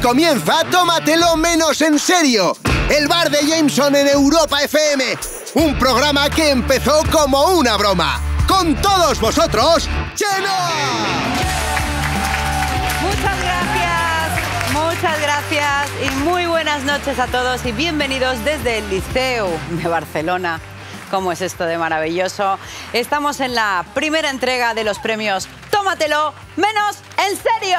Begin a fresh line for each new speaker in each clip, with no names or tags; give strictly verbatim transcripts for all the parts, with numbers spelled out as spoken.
comienza Tómatelo Menos en Serio, el bar de Jameson en Europa F M. Un programa que empezó como una broma. Con todos vosotros, Chenoa.
Muchas gracias, muchas gracias y muy buenas noches a todos y bienvenidos desde el Liceu de Barcelona. ¿Cómo es esto de maravilloso? Estamos en la primera entrega de los premios Tómatelo Menos en Serio.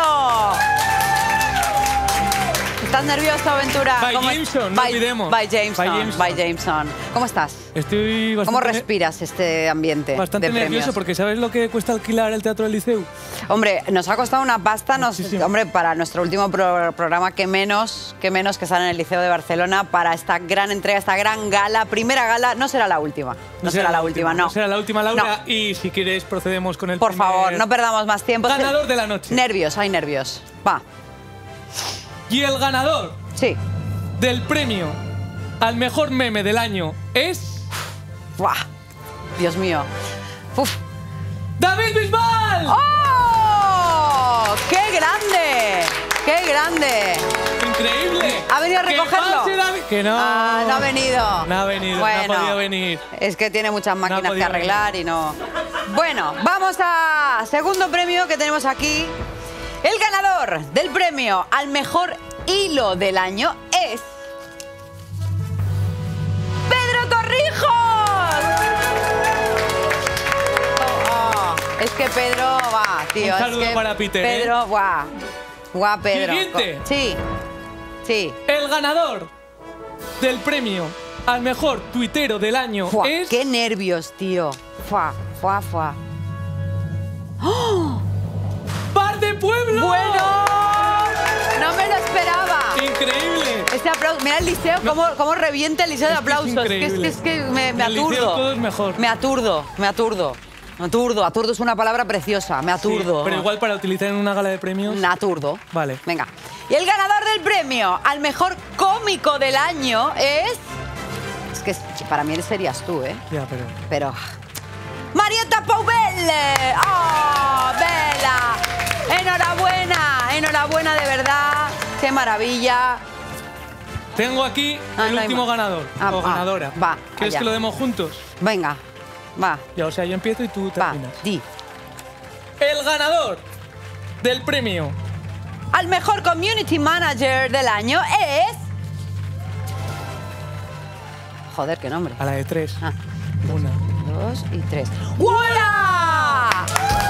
¿Estás nervioso, Aventura?
By Jameson, no
by,
olvidemos.
By Jameson,
By Jameson.
by Jameson. ¿Cómo estás?
Estoy bastante...
¿Cómo respiras este ambiente
Bastante
de premios?
nervioso porque ¿sabes lo que cuesta alquilar el Teatro del Liceu?
Hombre, nos ha costado una pasta, nos,
Sí, sí.
hombre, para nuestro último pro programa, que menos, que menos que sale en el Liceo de Barcelona para esta gran entrega, esta gran gala, primera gala, no será la última, no, no será, será la última, no.
No será la última, Laura,
no.
Y si quieres procedemos con el
Por
primer
favor, no perdamos más tiempo.
ganador de la noche.
Nervios, hay nervios. Va.
Y el ganador
Sí.
del premio al mejor meme del año es...
Buah. Dios mío. Uf.
¡David Bisbal!
¡Oh! ¡Qué grande! ¡Qué grande!
¡Increíble!
¿Ha venido a
¡Que
recogerlo?
pase, David! ¡Que no!
Ah, no ha venido.
No ha venido,
Bueno,
no ha podido venir.
Es que tiene muchas máquinas
No ha
que
podido
arreglar y no... Bueno, vamos a segundo premio que tenemos aquí. El ganador del premio al mejor hilo del año es... ¡Pedro Torrijos! Oh, es que Pedro, va, tío.
Un saludo
es que
para Peter, ¿eh?
Pedro, guau. Guau, Pedro.
Siguiente.
Sí, sí.
El ganador del premio al mejor tuitero del año
Fua,
es...
¡Qué nervios, tío! Fua, fua, fua. ¡Oh!
¡Bar de Pueblo!
¡Bueno! ¡No me lo esperaba!
¡Increíble!
Este aplauso, mira el liceo,
No.
cómo, cómo revienta el liceo de
Es que es
aplausos. Es que, es que, es que me, me
En el liceo
aturdo.
todo es mejor.
Me aturdo, me aturdo. Me aturdo, aturdo es una palabra preciosa. Me aturdo.
Sí, pero igual para utilizar en una gala de premios...
Me aturdo.
Vale.
Venga. Y el ganador del premio al mejor cómico del año es... Es que para mí serías tú, ¿eh?
Ya, pero...
Pero... ¡Marieta Poubel! ¡Oh, Bella! ¡Enhorabuena! ¡Enhorabuena de verdad! ¡Qué maravilla!
Tengo aquí
Ah,
el
no hay
último
más.
ganador
Ah,
o
ah,
ganadora.
va,
¿Quieres
allá.
que lo demos juntos?
Venga, va,
Ya, o sea, yo empiezo y tú
va,
terminas.
di.
El ganador del premio
Al mejor community manager del año es... Joder, qué nombre.
a la de tres.
Ah,
Una.
dos y tres. ¡Hola!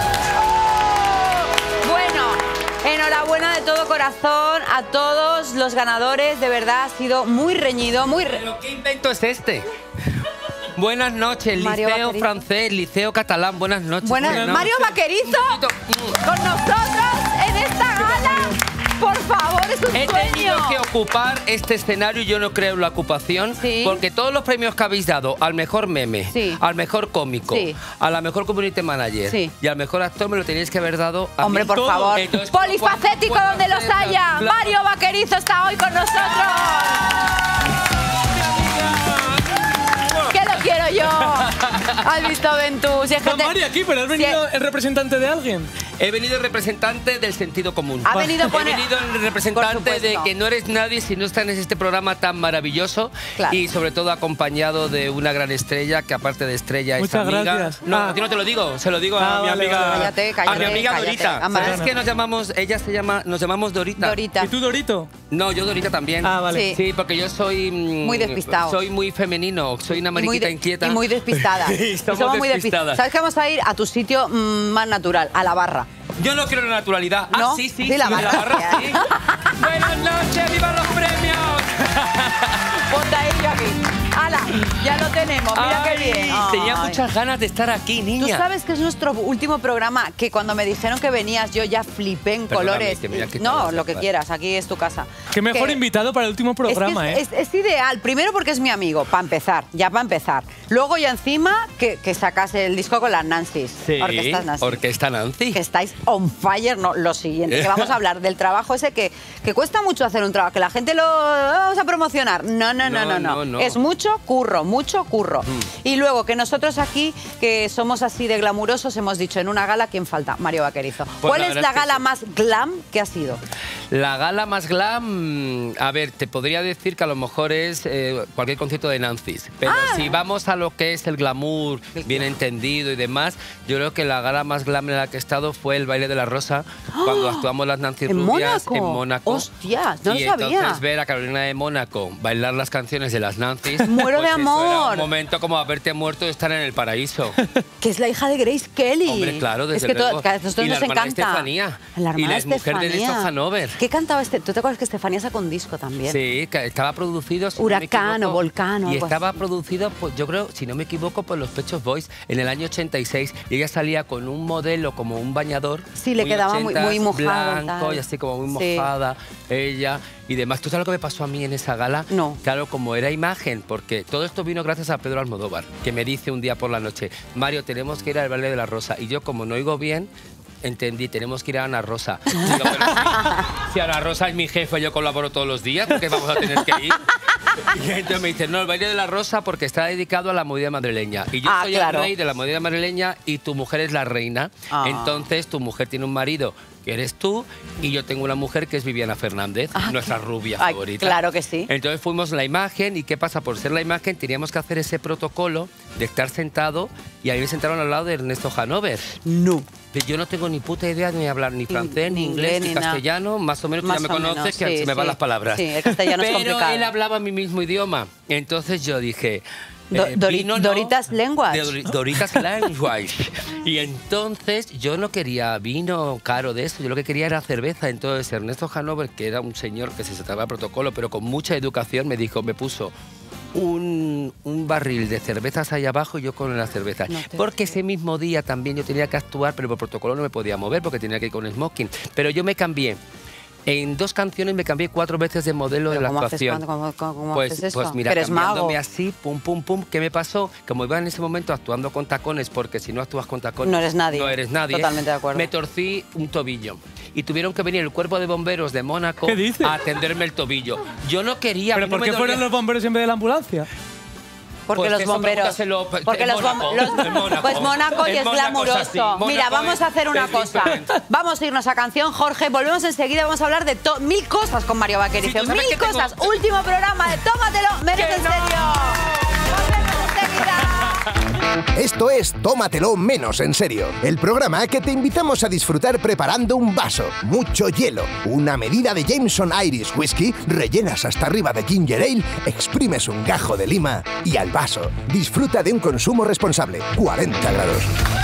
Bueno, enhorabuena de todo corazón a todos los ganadores. De verdad, ha sido muy reñido, muy... Re...
¿Pero qué invento es este? Buenas noches,
Mario
Liceo
Vaquerizo.
francés, Liceo catalán, buenas noches.
Buenas,
Buenas
Mario
noches.
Vaquerizo
Un poquito,
con nosotros en esta gala. Por favor, es un
He
sueño.
tenido que ocupar este escenario y yo no creo en la ocupación,
Sí.
porque todos los premios que habéis dado al mejor meme,
Sí.
al mejor cómico,
Sí.
a la mejor community manager
Sí.
y al mejor actor me lo teníais que haber dado a
Hombre,
mí.
por
Todo.
favor.
Entonces,
Polifacético
¿cuándo
donde los
hacer?
haya.
Claro.
Mario Vaquerizo está hoy con nosotros. ¿Qué lo quiero yo? ¿Has visto, Ventus? Si es que
Está
te-
Mari aquí, pero has venido
Si-
el representante de alguien.
He venido representante del sentido común.
Ha venido a poner-
He venido el
Por
representante
supuesto.
de que no eres nadie si no estás en este programa tan maravilloso.
Claro.
Y sobre todo acompañado de una gran estrella que aparte de estrella
Muchas
es amiga.
gracias.
No,
Ah.
a ti no te lo digo, se lo digo
Ah,
a mi
vale,
amiga.
vale.
Cállate,
a
cállate,
mi amiga
cállate.
Dorita.
Ah,
¿Sabes
vale.
que nos llamamos? Ella se llama, nos llamamos Dorita.
Dorita.
¿Y tú, Dorito?
No, yo Dorita también.
Ah, vale.
Sí.
Sí, porque yo soy mm,
Muy despistado.
Soy muy femenino, soy una
Y muy,
mariquita
de-
inquieta.
y muy despistada.
Sí,
Y
somos
somos muy despistadas.
despistadas.
¿Sabes que vamos a ir a tu sitio mm, más natural, a la barra?
Yo no quiero la naturalidad.
¿No?
Ah, sí, sí,
Sí, la barra.
sí. Buenas noches, viva los premios.
Ponte ahí, yo aquí. ¡Hala! Ya lo tenemos, mira
Ay,
qué bien.
Tenía
Ay.
muchas ganas de estar aquí,
Tú
niña.
sabes que es nuestro último programa, que cuando me dijeron que venías yo ya flipé en
Perdóname,
colores.
que me han quitado
No,
las
lo que
gafas.
quieras, aquí es tu casa.
Qué mejor
Que-
invitado para el último programa,
es, que
¿eh?
es, es- es ideal, primero porque es mi amigo, para empezar, ya para empezar. Luego ya encima que, que sacas el disco con las Nancys.
Sí,
Orquestas Nancy.
Orquesta Nancy.
Que estáis on fire, no, lo siguiente, que vamos a hablar del trabajo ese que, que cuesta mucho hacer un trabajo, que la gente lo vamos a promocionar. No, no, no, no,
No,
no.
no, no.
Es mucho curro, mucho curro. Mm. Y luego que nosotros aquí, que somos así de glamurosos, hemos dicho en una gala, ¿quién falta? Mario Vaquerizo. Pues ¿Cuál la es la gala es que sí. más glam que ha sido?
La gala más glam, a ver, te podría decir que a lo mejor es eh, cualquier concierto de Nancy's, pero ah. si vamos a lo que es el glamour, bien entendido y demás, yo creo que la gala más glam en la que he estado fue el baile de la Rosa, ¡oh! Cuando actuamos las Nancy
¿En
Rubias
Mónaco?
en Mónaco.
¡Hostias! No
y
lo sabía.
entonces ver a Carolina de Mónaco bailar las canciones de las Nancy's.
¡Muero
pues
de amor!
Eso era un momento como haberte muerto y estar en el paraíso.
Que es la hija de Grace Kelly.
Hombre, claro, desde
es que
luego.
Todo, a nosotros
y
nos
la hermana
encanta.
Estefanía.
La hermana
y la
Estefanía.
mujer de Ernesto Hanover.
¿Qué cantaba este? ¿Tú te acuerdas que Estefanía sacó un disco también?
Sí, que estaba producido... Si
Huracán
no
o Volcán o
Y
algo
estaba
así.
producido, pues, yo creo, si no me equivoco, por los Pet Shop Boys en el año ochenta y seis. Y ella salía con un modelo como un bañador.
Sí, le quedaba muy, muy mojado.
Blanco y, y así como muy sí. mojada ella y demás. ¿Tú sabes lo que me pasó a mí en esa gala?
No.
Claro, como era imagen, porque todo esto vino gracias a Pedro Almodóvar, que me dice un día por la noche, Mario, tenemos que ir al baile de la Rosa. Y yo, como no oigo bien, entendí, tenemos que ir a Ana Rosa. Digo, pero si, si Ana Rosa es mi jefe, yo colaboro todos los días, ¿por qué vamos a tener que ir? Y entonces me dice, no, el baile de la Rosa porque está dedicado a la movida madrileña. Y yo
ah,
soy
claro.
el rey de la movida madrileña y tu mujer es la reina. Ah. Entonces tu mujer tiene un marido que eres tú y yo tengo una mujer que es Viviana Fernández, ah, nuestra rubia
ay,
favorita.
Claro que sí.
Entonces fuimos la imagen y ¿qué pasa? Por ser la imagen teníamos que hacer ese protocolo de estar sentado y ahí me sentaron al lado de Ernesto Hanover.
No.
Pero yo no tengo ni puta idea de ni hablar ni francés, ni, ni inglés, ni, ni castellano. Más o menos, más tú ya me conoces, menos, que sí, se me sí. van las palabras.
Sí, el castellano
Pero
es complicado.
él hablaba mi mismo idioma. Entonces yo dije...
Do,
eh,
Dori,
vino,
Doritas
no,
Language.
De, Doritas Language. Y entonces yo no quería vino caro de eso, yo lo que quería era cerveza. Entonces Ernesto Hanover, que era un señor que se saltaba el protocolo, pero con mucha educación, me dijo, me puso un, un barril de cervezas ahí abajo y yo con las cervezas. No porque ese mismo día también yo tenía que actuar, pero por protocolo no me podía mover porque tenía que ir con smoking. Pero yo me cambié. En dos canciones me cambié cuatro veces de modelo de la
¿cómo
actuación.
Haces, ¿cómo, cómo, cómo
pues,
haces eso?
pues mira,
¿Eres
cambiándome
mago?
así, pum, pum, pum. ¿Qué me pasó? Como iba en ese momento actuando con tacones, porque si no actúas con tacones...
No eres nadie.
No eres nadie.
Totalmente de acuerdo.
Me torcí un tobillo. Y tuvieron que venir el cuerpo de bomberos de Mónaco a atenderme el tobillo. Yo no quería...
¿Pero por
no
qué fueron los bomberos en vez de la ambulancia?
Porque
pues
los bomberos.
Lo,
porque los bomberos. Pues Mónaco y es glamuroso. Mónaco Mira, vamos a hacer una cosa. Vamos a irnos a canción, Jorge. Volvemos enseguida. Vamos a hablar de mil cosas con Mario Vaquerizo. Sí, mil cosas. Tengo... Último programa de Tómatelo Menos en Serio. Volvemos enseguida.
Esto es Tómatelo Menos en Serio, el programa que te invitamos a disfrutar preparando un vaso, mucho hielo, una medida de Jameson Irish Whiskey, rellenas hasta arriba de ginger ale, exprimes un gajo de lima y al vaso. Disfruta de un consumo responsable, cuarenta grados.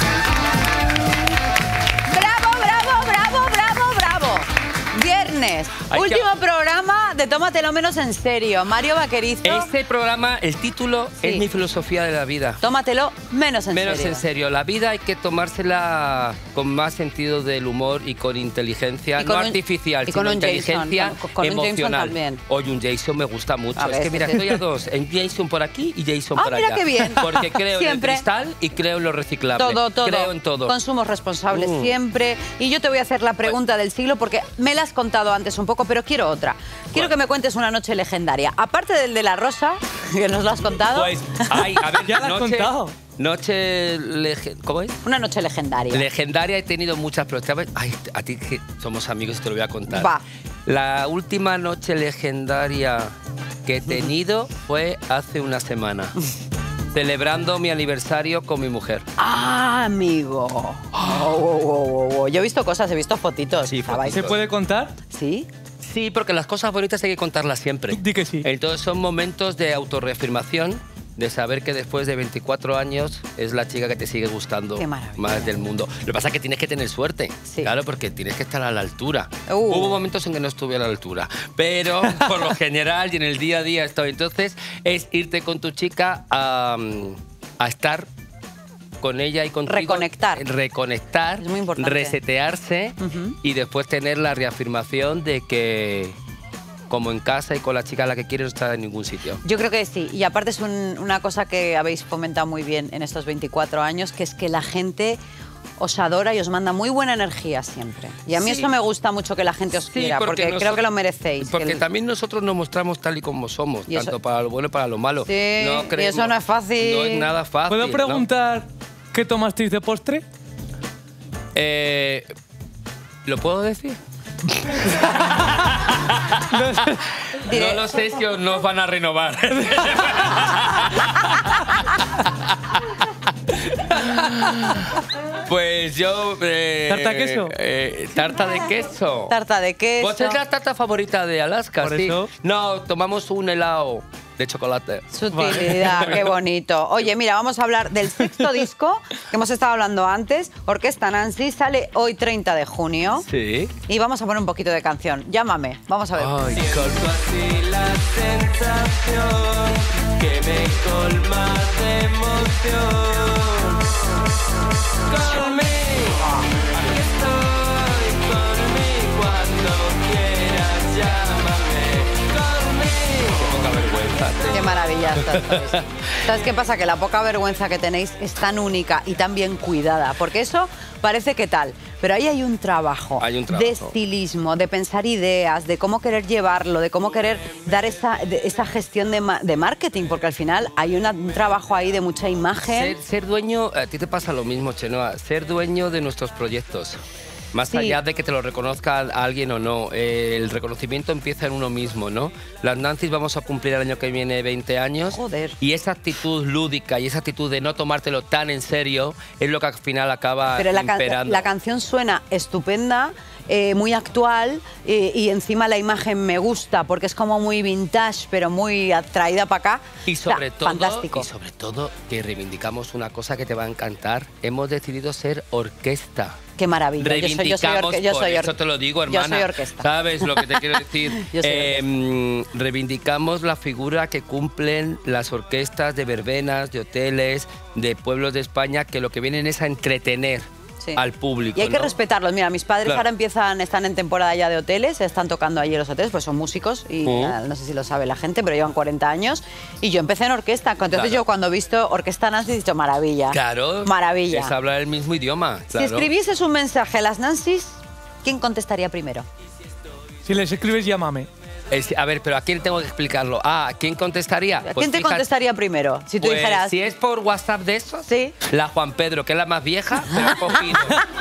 ¡Bravo, bravo, bravo, bravo, bravo! Viernes, Hay último que... programa de Tómatelo Menos en Serio. Mario Vaquerizo.
Este programa, el título sí. es mi filosofía de la vida.
Tómatelo menos en
menos
serio.
Menos en serio. La vida hay que tomársela con más sentido del humor y con inteligencia, no un, artificial,
y
sino
con
inteligencia
Jason, con, con
emocional.
Un Jason
Hoy un Jason me gusta mucho.
A
es
ver,
que mira,
sí.
estoy a dos. En Jason por aquí y Jason
ah,
por
mira
allá.
Qué bien.
Porque creo
siempre.
en el cristal y creo en lo reciclable.
Todo, todo.
Creo en todo.
Consumos responsables mm. siempre. Y yo te voy a hacer la pregunta del siglo porque me la has contado antes un poco, pero quiero otra. Quiero ¿Cuál? que me cuentes una noche legendaria. Aparte del de la Rosa, que nos lo has contado.
Pues, ay, a ver,
ya lo has
noche,
contado.
Noche... Lege, ¿Cómo es?
Una noche legendaria.
Legendaria he tenido muchas, pero ¿sabes? Ay, a ti que somos amigos te lo voy a contar.
Va.
La última noche legendaria que he tenido fue hace una semana. Celebrando mi aniversario con mi mujer.
¡Ah, amigo! Oh, oh, oh, oh. Yo he visto cosas, he visto fotitos.
Sí, fotitos.
¿Se puede contar?
Sí.
Sí, porque las cosas bonitas hay que contarlas siempre.
Di que sí.
Entonces son momentos de autorreafirmación, de saber que después de veinticuatro años es la chica que te sigue gustando más del mundo. Lo que pasa es que tienes que tener suerte, sí. claro, porque tienes que estar a la altura. Uh. Hubo momentos en que no estuve a la altura, pero por lo general y en el día a día estoy. Entonces es irte con tu chica a, a estar con ella y contigo.
Reconectar.
Reconectar,
es muy importante.
Resetearse uh-huh. y después tener la reafirmación de que como en casa y con la chica a la que quieres no está en ningún sitio.
Yo creo que sí. Y aparte es un, una cosa que habéis fomentado muy bien en estos veinticuatro años, que es que la gente os adora y os manda muy buena energía siempre. Y a mí
Sí.
eso me gusta mucho, que la gente os
Sí,
quiera, porque,
nosotros-
creo que lo merecéis.
Porque
que el-
también nosotros nos mostramos tal y como somos,
Y eso-
tanto para lo bueno y para lo malo.
Sí,
no
y
creemos-
eso no es fácil.
No es nada fácil.
¿Puedo
¿no?
preguntar qué tomasteis de postre?
Eh, ¿Lo puedo decir?
Diré-
No lo sé si os nos van a renovar. Pues yo... eh,
¿Tarta de queso?
eh, tarta de queso.
Tarta de queso.
¿Vos es la tarta favorita de Alaska?
Por
sí.
eso.
No, tomamos un helado de chocolate.
Sutilidad, qué bonito. Oye, mira, vamos a hablar del sexto disco que hemos estado hablando antes. Orquesta Nancy sale hoy treinta de junio.
Sí.
Y vamos a poner un poquito de canción. Llámame, vamos a ver.
Ay,
Siento así la sensación que me colma de emoción. Conmigo, aquí estoy, conmigo cuando quieras, llámame. Conmigo.
poca vergüenza.
Qué maravilla estás. ¿Sabes qué pasa? Que la poca vergüenza que tenéis es tan única y tan bien cuidada. Porque eso parece que tal. Pero ahí hay un trabajo,
Hay un trabajo.
de estilismo, de pensar ideas, de cómo querer llevarlo, de cómo querer dar esa, de- esa gestión de, ma- de marketing. Porque al final hay una- un trabajo ahí de mucha imagen.
Ser, ser dueño, a ti te pasa lo mismo, Chenoa, ser dueño de nuestros proyectos. Más
Sí.
allá de que te lo reconozca alguien o no, eh, el reconocimiento empieza en uno mismo, ¿no? Las Nancy's vamos a cumplir el año que viene veinte años.
Joder.
Y esa actitud lúdica y esa actitud de no tomártelo tan en serio es lo que al final acaba
Pero la, can-
imperando.
la canción suena estupenda, eh, muy actual eh, y encima la imagen me gusta porque es como muy vintage pero muy atraída para acá.
Y
O sea,
sobre, todo,
fantástico.
y sobre todo que reivindicamos una cosa que te va a encantar. Hemos decidido ser orquesta.
Qué maravilla. Yo soy, yo soy,
Reivindicamos,
orque- yo
por
soy or-
eso te lo digo, hermana.
Yo soy orquesta.
¿Sabes lo que te quiero decir?
Yo soy
Eh, mm, reivindicamos la figura que cumplen las orquestas de verbenas, de hoteles, de pueblos de España, que lo que vienen es a entretener
Sí.
al público.
Y hay que
¿no?
respetarlos. Mira, mis padres
Claro.
ahora empiezan, están en temporada ya de hoteles, están tocando allí en los hoteles, pues son músicos y
Mm.
ah, no sé si lo sabe la gente, pero llevan cuarenta años. Y yo empecé en orquesta. Entonces
Claro.
yo cuando he visto Orquesta Nancy he dicho maravilla.
Claro.
Maravilla.
Es hablar el mismo idioma.
Si
Claro.
escribieses un mensaje a las Nancy's, ¿quién contestaría primero?
Si les escribes, llámame.
Es- a ver, pero ¿a quién tengo que explicarlo? Ah, ¿a quién contestaría?
¿A
Pues
quién te
fíjate,
contestaría primero? Si tú
pues,
dijeras...
si es por WhatsApp de esos,
Sí.
la Juan Pedro, que es la más vieja, pero ha cogido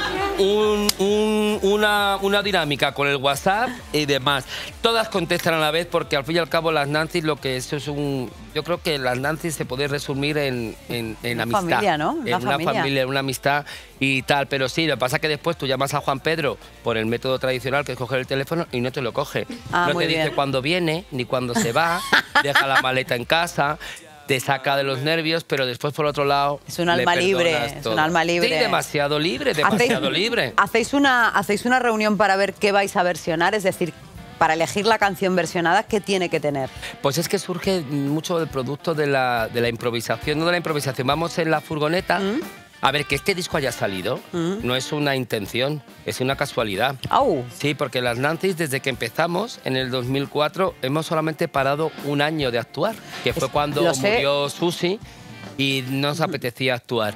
un- un- una, una dinámica con el WhatsApp y demás. Todas contestan a la vez porque al fin y al cabo las Nancy lo que eso es un... Yo creo que las Nancy se puede resumir en, en, en
Una
amistad.
familia, ¿no? Una
En una
familia.
familia, en una amistad y tal. Pero sí, lo que pasa es que después tú llamas a Juan Pedro por el método tradicional, que es coger el teléfono y no te lo coge.
Ah,
no
muy
te
bien.
dice cuándo viene ni cuándo se va, deja la maleta en casa, te saca de los nervios, pero después por otro lado
Es un
le
alma libre,
perdonas
es un
todo.
alma libre.
Sí, demasiado libre, demasiado libre.
¿hacéis una, ¿Hacéis una reunión para ver qué vais a versionar? Es decir, para elegir la canción versionada, ¿qué tiene que tener?
Pues es que surge mucho del producto de la, de la improvisación, no de la improvisación. Vamos en la furgoneta.
¿Mm?
A ver, que este disco haya salido no es una intención, es una casualidad.
¡Au!
Sí, porque las Nancy's, desde que empezamos en el dos mil cuatro, hemos solamente parado un año de actuar, que fue
Es-
cuando
lo sé.
murió Susi y nos apetecía actuar.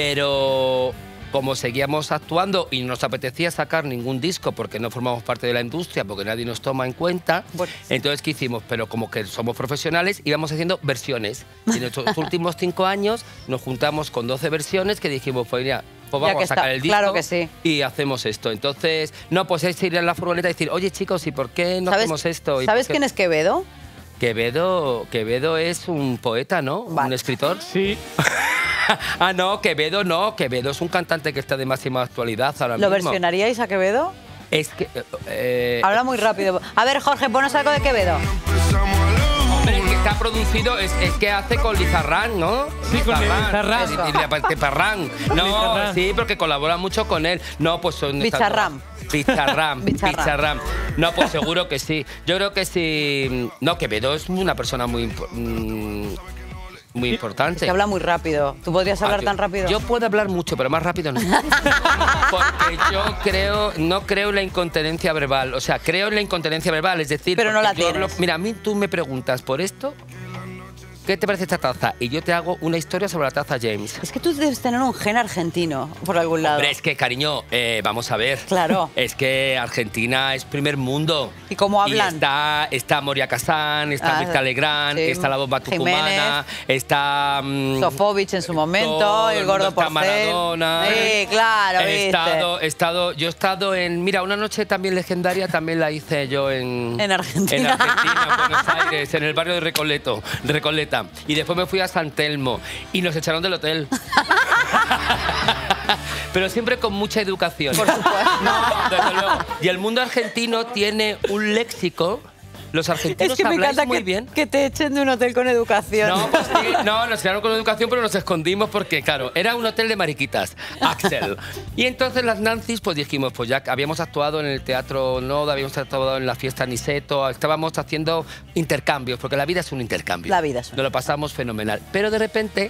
Pero como seguíamos actuando y no nos apetecía sacar ningún disco porque no formamos parte de la industria, porque nadie nos toma en cuenta,
Bueno.
entonces ¿qué hicimos? Pero como que somos profesionales, íbamos haciendo versiones. Y en estos últimos cinco años nos juntamos con doce versiones que dijimos, pues mira, pues
Ya
vamos
que
a sacar
está,
el disco
claro que sí.
y hacemos esto. Entonces, no, pues es ir en la furgoneta y decir, oye chicos, ¿y por qué no
¿Sabes,
hacemos esto? ¿Y
¿sabes
por qué-?".
quién es Quevedo?
Quevedo, Quevedo es un poeta, ¿no?
Vale.
Un escritor.
Sí.
Ah, no, Quevedo no. Quevedo es un cantante que está de máxima actualidad ahora
¿Lo
mismo.
versionaríais a Quevedo?
Es que... eh,
Habla muy rápido. A ver, Jorge, ponos algo de Quevedo.
hombre, el que está producido es, es que hace con Lizarrán, ¿no?
Sí, con Lizarrán.
Y- y- y aparte Parrán. No,
Lizarrán.
sí, porque colabora mucho con él. No, pues son... estas
Bicharram.
dos. Bicharram.
Bicharram.
Bicharram. No, pues seguro que sí. Yo creo que sí... No, Quevedo es una persona muy... impo- mm, muy importante.
Que habla muy rápido. ¿Tú podrías hablar
Ah, yo-
tan rápido?
Yo puedo hablar mucho, pero más rápido no. Porque yo creo, no creo en la incontinencia verbal. O sea, creo en la incontinencia verbal, es decir...
Pero no
porque
la
yo hablo-
tienes.
mira, a mí tú me preguntas por esto ¿qué te parece esta taza? Y yo te hago una historia sobre la taza James.
Es que tú debes tener un gen argentino por algún lado.
Hombre, es que, cariño, eh, vamos a ver.
Claro.
Es que Argentina es primer mundo.
¿Y cómo hablan?
Y está, está Moria Kazán, está
Ah,
Mirta Legrand,
sí.
está la bomba tucumana,
Jiménez.
está... mm,
Sofovich en su momento,
todo
el
el
gordo
mundo está
Porcel.
Maradona.
Sí, claro,
He
viste.
estado, he estado, yo he estado en... Mira, una noche también legendaria también la hice yo en...
En Argentina.
En Argentina, en Buenos Aires, en el barrio de Recoleto, Recoleta. Y después me fui a San Telmo y nos echaron del hotel. Pero siempre con mucha educación.
Por supuesto.
No, desde luego. Y el mundo argentino tiene un léxico. Los argentinos
Es que me
habláis
encanta
muy
que,
bien.
que te echen de un hotel con educación.
No, pues sí, no, nos quedaron con educación, pero nos escondimos porque, claro, era un hotel de mariquitas, Axel. Y entonces las Nancy's, pues dijimos, pues ya que habíamos actuado en el Teatro Noda, habíamos actuado en la fiesta Niceto, estábamos haciendo intercambios, porque la vida es un intercambio.
La vida es un
Nos lo pasamos fenomenal. Pero de repente...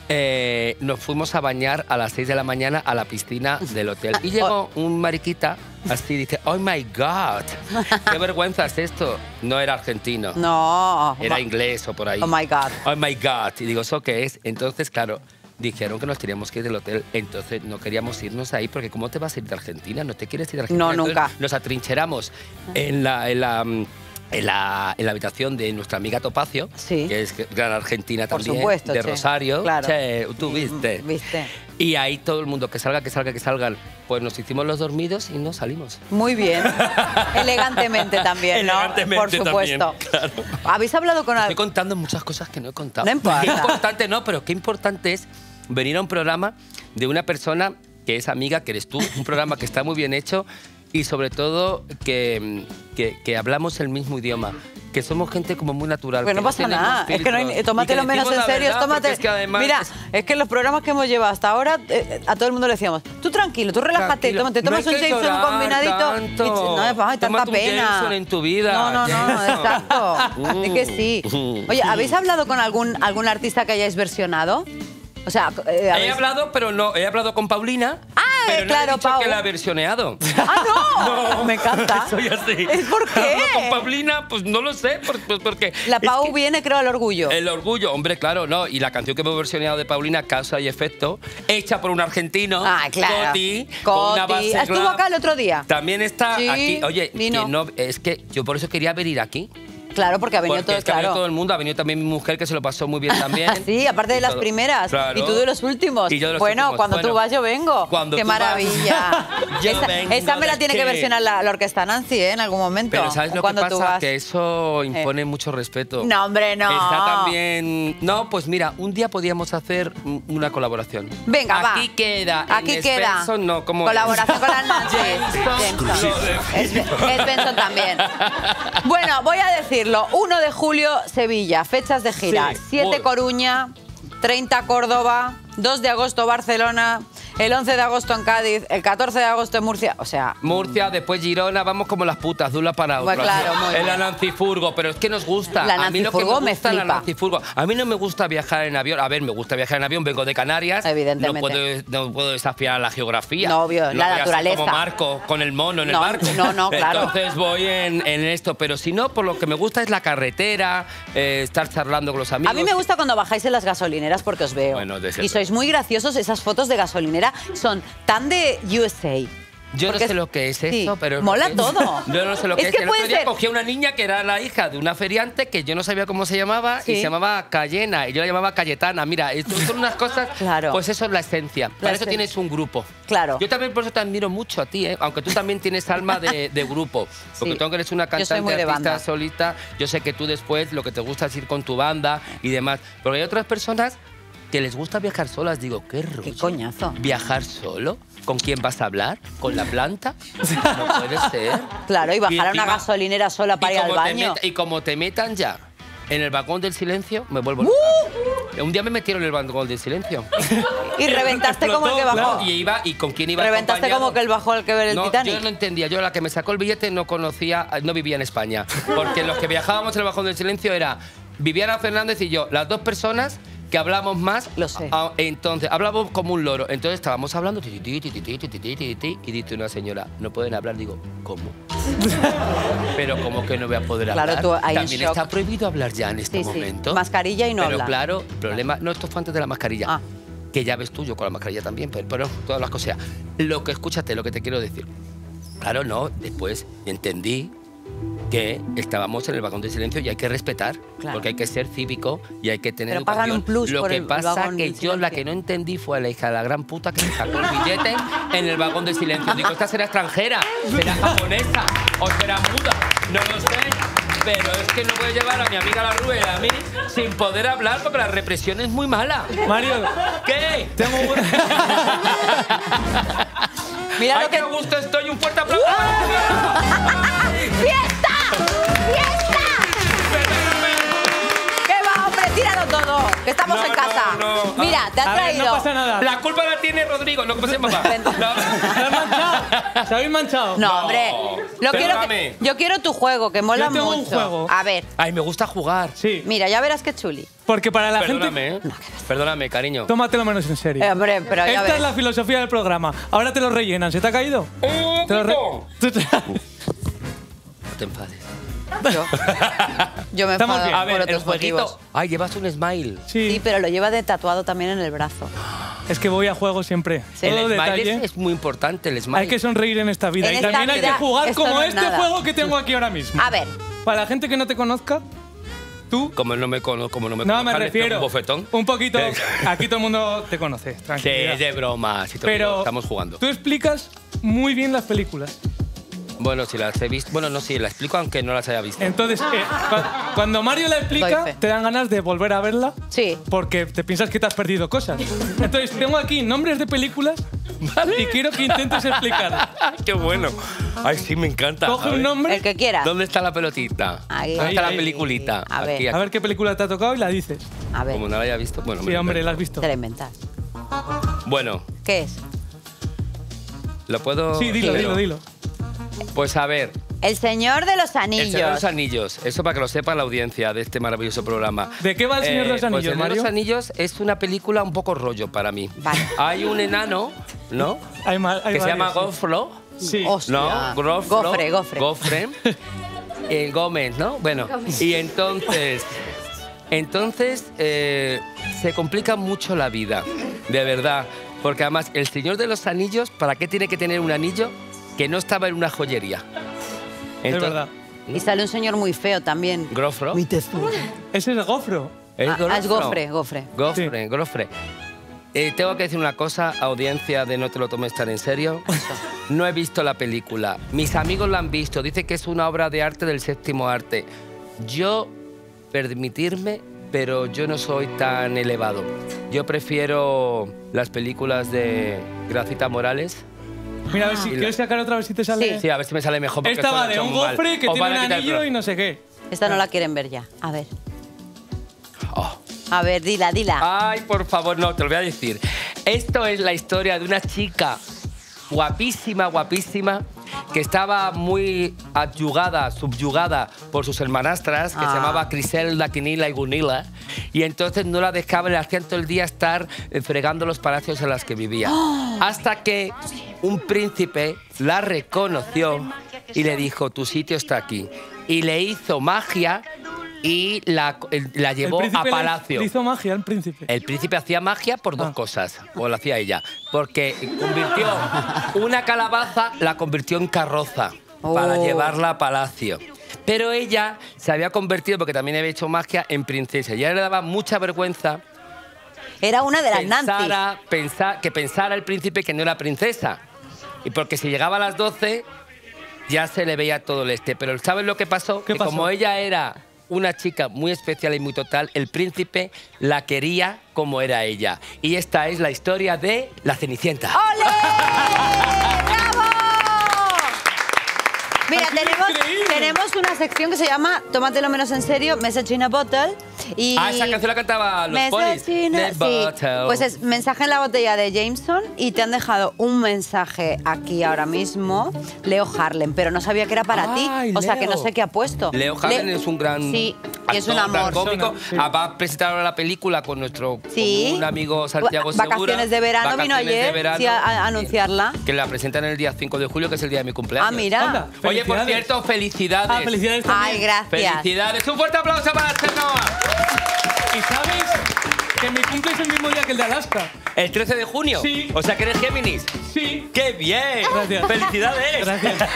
Eh, nos fuimos a bañar a las seis de la mañana a la piscina del hotel. Y llegó un mariquita, así dice, oh my God, qué vergüenza es esto. No era argentino,
No.
era inglés o por ahí.
Oh my God.
Oh my God. Y digo, ¿eso qué es? Entonces, claro, dijeron que nos teníamos que ir del hotel. Entonces no queríamos irnos ahí porque ¿cómo te vas a ir de Argentina? ¿No te quieres ir de Argentina?
No,
Entonces,
nunca.
Nos atrincheramos en la... En la En la, en la habitación de nuestra amiga Topacio,
Sí.
que es gran argentina
Por
también,
supuesto,
de
che.
Rosario.
Claro.
Che, tú viste.
Viste.
Y ahí todo el mundo, que salga, que salga, que salgan. Pues nos hicimos los dormidos y no salimos.
Muy bien. Elegantemente también, ¿no?
Elegantemente
Por supuesto.
también, claro.
¿Habéis hablado con
Estoy
alguien?
contando muchas cosas que no he contado.
No importa.
Qué importante, no, pero qué importante es venir a un programa de una persona que es amiga, que eres tú, un programa que está muy bien hecho y sobre todo que, que, que hablamos el mismo idioma. Que somos gente como muy natural.
Pues no
que
pasa
tenemos
nada, es que no hay,
filtros, y
tómatelo
que
menos
decimos
en
la
serio,
verdad,
tómate.
porque es que además
Mira,
es-
es que los programas que hemos llevado hasta ahora, eh, a todo el mundo le decíamos, tú tranquilo, tú relájate,
Tranquilo.
tómate,
No
tomas
hay
un
que
Jameson
llorar
combinadito.
tanto.
y- no, ay, tanta
Tómate un
pena.
Jameson en tu vida,
No, no, no,
Jameson.
exacto.
Mm.
Es que sí. Oye, ¿habéis hablado con algún, algún artista que hayáis versionado? O sea, eh,
He
¿habéis-
hablado, pero no, he hablado con Paulina.
Ah,
pero no
claro,
he dicho
Pau.
que la he versioneado.
¡Ah, no! Me encanta.
Soy así.
¿Es por qué?
Hablo con Paulina, pues no lo sé, por- pues porque...
La
es
Pau
que
viene, creo, al orgullo.
El orgullo, hombre, claro, no. Y la canción que hemos versionado de Paulina, Causa y Efecto, hecha por un argentino,
Ah, claro.
Coti, con una
Coti.
base
Estuvo
club.
acá el otro día.
También está
Sí,
aquí. Oye,
vino.
que no, es que yo por eso quería venir aquí.
Claro, porque ha venido
Porque
todo,
es que ha venido
claro.
todo el mundo, ha venido también mi mujer, que se lo pasó muy bien también.
Sí, aparte de
Y
las
todo.
primeras.
Claro.
Y tú de los últimos.
Y yo de los
bueno,
últimos.
cuando
Bueno,
tú vas, yo vengo.
cuando
¡Qué
tú vas,
maravilla!
yo
esa,
vengo
esa me la
de
tiene que
qué.
versionar la, la orquesta Nancy, ¿eh? En algún momento.
Pero ¿sabes lo que
cuando tú
pasa?
vas.
Que eso impone mucho respeto.
No, hombre, no.
Está también... No, pues mira, un día podíamos hacer un- una colaboración.
Venga, va.
Aquí queda.
Aquí
en
queda.
Svensson, no, ¿cómo es?
Colaboración con las Nancy.
Jameson.
Jameson. Es, es Benson también. Bueno, voy a decirlo. uno de julio, Sevilla. Fechas de gira.
Sí.
siete
Uy.
Coruña, treinta Córdoba, dos de agosto Barcelona, el once de agosto en Cádiz, el catorce de agosto en Murcia. O sea,
Murcia, después Girona, vamos como las putas, de una para otra.
Pues claro, muy
Es
bien.
la Nancy Furgo, pero es que nos gusta.
La
a mí
Nancy
lo que
Furgo me
me gusta es la
flipa.
Nancy Furgo. A mí no me gusta viajar en avión. A ver, me gusta viajar en avión, vengo de Canarias.
Evidentemente.
No puedo, no puedo desafiar la geografía.
No, obvio, la
voy a ser
naturaleza.
como Marco, con el mono en
No,
el barco.
no, no, claro.
Entonces voy en, en esto, pero si no, por lo que me gusta es la carretera, eh, estar charlando con los amigos.
a mí me gusta cuando bajáis en las gasolineras porque os veo.
Bueno, desde
y sois muy graciosos. Esas fotos de gasolinera son tan de U S A.
Yo no
Porque
sé
es-
lo que es
sí,
eso, pero...
mola
es-
todo.
Yo no sé lo que
Es
es.
que
El otro
puede
día
ser-
cogí a una niña que era la hija de una feriante que yo no sabía cómo se llamaba
Sí.
y se llamaba Cayena y yo la llamaba Cayetana. Mira, esto son unas cosas...
Claro.
Pues eso es la esencia. Para eso
esencia.
tienes un grupo.
Claro.
Yo también por eso te admiro mucho a ti, ¿eh? Aunque tú también tienes alma de, de grupo. Porque
Sí.
tú aunque eres una
Yo soy
cantante,
muy de
artista
banda.
solita, yo sé que tú después lo que te gusta es ir con tu banda y demás. Porque hay otras personas que les gusta viajar solas. Digo, qué rollo.
Qué coñazo.
¿Viajar solo? ¿Con quién vas a hablar? ¿Con la planta? No puede ser.
Claro, y bajar a una
encima-
gasolinera sola para
y
ir al
como te
baño.
meta- y como te metan ya en el vagón del silencio, me vuelvo
¡Uh!
loca. Un día me metieron en el vagón del silencio.
Y reventaste como el que
Explotó,
bajó.
claro, y, iba, ¿Y con quién iba
Reventaste
acompañado?
como que el bajó al que ver el
No,
Titanic.
yo no entendía. Yo la que me sacó el billete no conocía, no vivía en España. Porque los que viajábamos en el vagón del silencio era Viviana Fernández y yo, las dos personas que hablamos más.
Lo sé.
A- entonces, hablamos como un loro. Entonces estábamos hablando ti, ti, ti, ti, ti, ti, ti, ti, ti, ti, y dice una señora, no pueden hablar. Digo, ¿cómo? Pero ¿cómo que no voy a poder
Claro,
hablar?
tú ahí en
También
shock.
está prohibido hablar ya en este
Sí, sí.
momento.
Mascarilla y no
Pero
habla.
claro, el problema... No, esto fue antes de la mascarilla.
Ah.
Que ya ves tú, yo con la mascarilla también, pero, pero todas las cosas. Lo que escúchate, lo que te quiero decir. Claro, no, después entendí que estábamos en el vagón de silencio y hay que respetar,
Claro.
porque hay que ser cívico y hay que tener
Pero pagan
educación.
un plus
Lo
por
que
el
pasa
vagón
que
del
yo la
silencio.
que no entendí fue a la hija de la gran puta que se sacó el billete en el vagón de silencio. Digo, esta será extranjera, será japonesa o será muda, no lo sé. Pero es que no voy a llevar a mi amiga la Rue y a mí sin poder hablar porque la represión es muy mala.
Mario,
¿Qué?
tengo un...
Mira
¡Ay,
lo que...
qué gusto estoy! ¡Un fuerte aplauso!
¡Fiesta! ¡Fiesta! ¿Qué va, hombre? Tíralo todo, que estamos
No,
en casa.
no, no.
Mira, te ha
A ver,
traído...
no pasa nada.
La culpa la tiene Rodrigo, no como se llama.
Ven.
¿Se habéis manchado? ¿Se habéis manchado?
No,
No.
hombre. Lo quiero que-
Perdóname.
yo quiero tu juego, que mola
Yo tengo un
mucho.
juego.
A ver,
Ay, me gusta jugar.
Sí.
mira, ya verás qué chuli.
Porque para la
Perdóname,
gente...
¿eh? Perdóname, cariño.
Tómatelo menos en serio.
Eh, hombre, pero ya
Esta
ves.
es la filosofía del programa. Ahora te lo rellenan. ¿Se te ha caído?
¡Un
Te lo re-
poquito! No te enfades.
Yo, yo me
Estamos
enfado
bien.
A
por
ver, el
otros
jueguito...
motivos.
Ay, llevas un smile.
Sí,
Sí, pero lo lleva de tatuado también en el brazo.
es que voy a juego siempre.
Sí.
Todo
El smile
detalle.
es, es muy importante, el smile.
Hay que sonreír en esta vida.
En
y
esta
también hay
vida,
que jugar
esto
como
no es
este
nada.
juego que tengo aquí ahora mismo.
A ver,
Para la gente que no te conozca, tú...
Como no me conozco, como no me
No, me
conozcan, les pego
refiero...
un bofetón.
Un poquito...
Eh.
Aquí todo el mundo te conoce,
Sí,
tranquilidad.
es de broma. Si te lo digo,
Pero
estamos jugando.
tú explicas muy bien las películas.
Bueno, si las he visto... Bueno, no, sí, la explico aunque no las haya visto.
Entonces, eh, cua- cuando Mario la
Doy
explica,
fe.
te dan ganas de volver a verla.
sí.
Porque te piensas que te has perdido cosas. Entonces, tengo aquí nombres de películas y quiero que intentes explicar.
¡Qué bueno! Ay, sí, me encanta.
Coge
A
un
ver.
nombre,
El que quieras.
¿Dónde está la pelotita?
Ahí.
¿Dónde está
Ahí,
la
ahí.
peliculita?
A ver.
Aquí,
a
aquí.
ver qué película te ha tocado y la dices.
A ver,
Como no la haya visto, bueno. me
Sí,
lo
hombre, la
invento.
has visto.
te la inventas.
Bueno,
¿Qué es?
¿lo puedo...?
Sí, dilo,
Pero-
dilo, dilo.
Pues a ver,
El Señor de los
El
Anillos.
Señor de los Anillos. Eso para que lo sepa la audiencia de este maravilloso programa.
¿De qué va El Señor de los
pues
Anillos,
El Señor de
Mario?
los Anillos es una película un poco rollo para mí.
Vale.
Hay un enano, ¿no?
Hay ma- hay
que se llama
varios, sí.
Gofro.
Sí.
Hostia.
¿No? Grofro,
Gofre, gofre.
Gofre. Eh, Gómez, ¿no? Bueno, y entonces... Entonces eh, se complica mucho la vida, de verdad. Porque además, el Señor de los Anillos, ¿para qué tiene que tener un anillo que no estaba en una joyería?
Es
Entonces-
verdad.
Y sale un señor muy feo también.
Grofro.
Muy tezudo.
Ese es el Gofro.
¿Es
Ah, ah, es Gofre, Gofre.
Gofre, Gofre. Eh, tengo que decir una cosa, audiencia de No te lo tomes tan en serio. No he visto la película. Mis amigos la han visto. Dice que es una obra de arte del séptimo arte. Yo, permitirme, pero yo no soy tan elevado. Yo prefiero las películas de Gracita Morales.
Mira, a ver si
Y la-
quieres sacar otra vez si te sale.
Sí.
Sí, a ver si me sale mejor. porque
Esta
esto lo
va
he
de
hecho
un
muy mal.
Gofre que
Os
tiene
van
un
a quitar el
anillo
programa.
y no sé qué.
Esta no la quieren ver ya. A ver.
Oh.
A ver, dila, dila.
Ay, por favor, no, te lo voy a decir. Esto es la historia de una chica guapísima, guapísima, que estaba muy adyugada, subyugada por sus hermanastras, que
Ah.
se llamaba Criselda, Quinila y Gunila, y entonces no la dejaban, le hacían todo el día estar eh, fregando los palacios en los que vivía. Hasta que un príncipe la reconoció y le dijo, tu sitio está aquí. Y le hizo magia y la, el- la llevó
El
a
príncipe le-
palacio.
Le hizo magia al príncipe.
El príncipe hacía magia por dos
Ah.
cosas, o lo hacía ella, porque convirtió una calabaza, la convirtió en carroza para
Oh.
llevarla a palacio. Pero ella se había convertido, porque también había hecho magia, en princesa. Y a ella le daba mucha vergüenza
Era una de las Nancy.
pensara, pensa- que pensara el príncipe que no era princesa. Y porque si llegaba a las doce, ya se le veía todo el este. Pero ¿sabes lo que pasó?
¿Qué
que
pasó?
como ella era una chica muy especial y muy total, el príncipe la quería como era ella. Y esta es la historia de la Cenicienta.
¡Ole! ¡Bravo! Mira,
Ha sido
tenemos,
increíble.
tenemos una sección que se llama Tómatelo menos en serio, Message in a Bottle. Y
Ah, esa canción la cantaba los Polis.
Message in a-
The
sí.
Bottle.
Pues es mensaje en la botella de Jameson y te han dejado un mensaje aquí ahora mismo, Leo Harlem, pero no sabía que era para
Ay,
ti. O sea, que no
Leo.
sé qué ha puesto.
Leo Harlem es un gran-
Sí, Y es un
actor,
amor.
cómico.
Sí.
Ah, va a presentar ahora la película con nuestro
Sí.
con un amigo Santiago Segura.
Vacaciones de verano vino
Vacaciones de
ayer
verano,
sí, a, a anunciarla.
Que la presentan el día cinco de julio, que es el día de mi cumpleaños.
Ah, mira.
Anda,
Oye, por
felicidades.
cierto, felicidades.
Ah, felicidades también.
Ay, gracias.
Felicidades. Un fuerte aplauso para Chenoa.
¿Y sabes que mi cumple es el mismo día que el de Alaska?
¿El trece de junio?
Sí.
O sea, que eres Géminis.
Sí.
¡Qué bien!
Gracias.
¡Felicidades!
Gracias.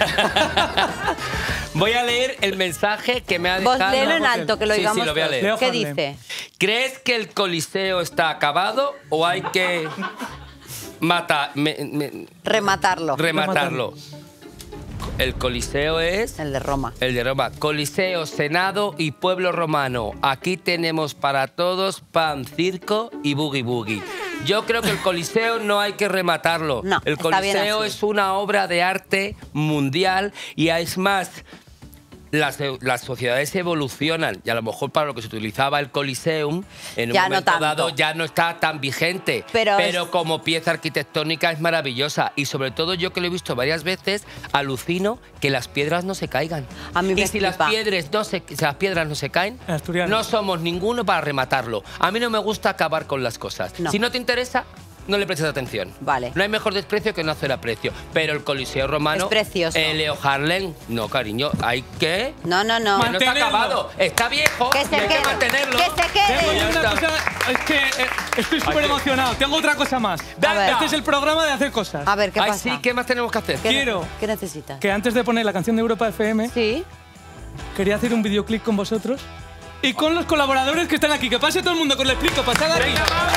Voy a leer el mensaje que me ha
Vos
dejado.
léelo en
porque-
alto, que lo
Sí,
digamos
sí, lo voy a
todos.
leer.
Leo
¿Qué
Harlem.
dice?
¿Crees que el Coliseo está acabado o hay que matar, me- me-
Rematarlo.
rematarlo? El Coliseo es
El de Roma.
el de Roma. Coliseo, Senado y pueblo romano. Aquí tenemos para todos pan, circo y boogie boogie. Yo creo que el Coliseo no hay que rematarlo.
No,
el
está bien
Coliseo
así.
es una obra de arte mundial y es más, las, las sociedades evolucionan y a lo mejor para lo que se utilizaba el Coliseum en un
Ya no
momento
tanto.
dado ya no está tan vigente.
Pero
Pero
es-
como pieza arquitectónica es maravillosa y sobre todo yo que lo he visto varias veces alucino que las piedras no se caigan.
A mí me
y si las,
flipa.
piedras no se, si las piedras no se caen,
Asturiano.
no somos ninguno para rematarlo. A mí no me gusta acabar con las cosas.
No.
Si no te interesa, no le prestes atención.
Vale.
No hay mejor desprecio que no hacer aprecio. Pero el Coliseo Romano,
Es precioso.
el Leo Harlem, no, cariño, hay que...
No, no, no.
Que no está
Mantenerlo.
acabado, está viejo
Que
y
se
hay que
quede.
mantenerlo.
Que se
Tengo
quede.
Ya
una
está.
cosa, es que eh, estoy súper emocionado. Tengo otra cosa más.
Venga.
Este es el programa de hacer cosas.
A ver, ¿qué
Ay,
pasa?
sí, ¿qué más tenemos que hacer?
¿Qué,
Quiero
¿Qué necesitas?
que antes de poner la canción de Europa F M,
Sí.
quería hacer un videoclip con vosotros y con los colaboradores que están aquí. Que pase todo el mundo, que os lo explico. Pasad aquí.
¡Venga, vamos!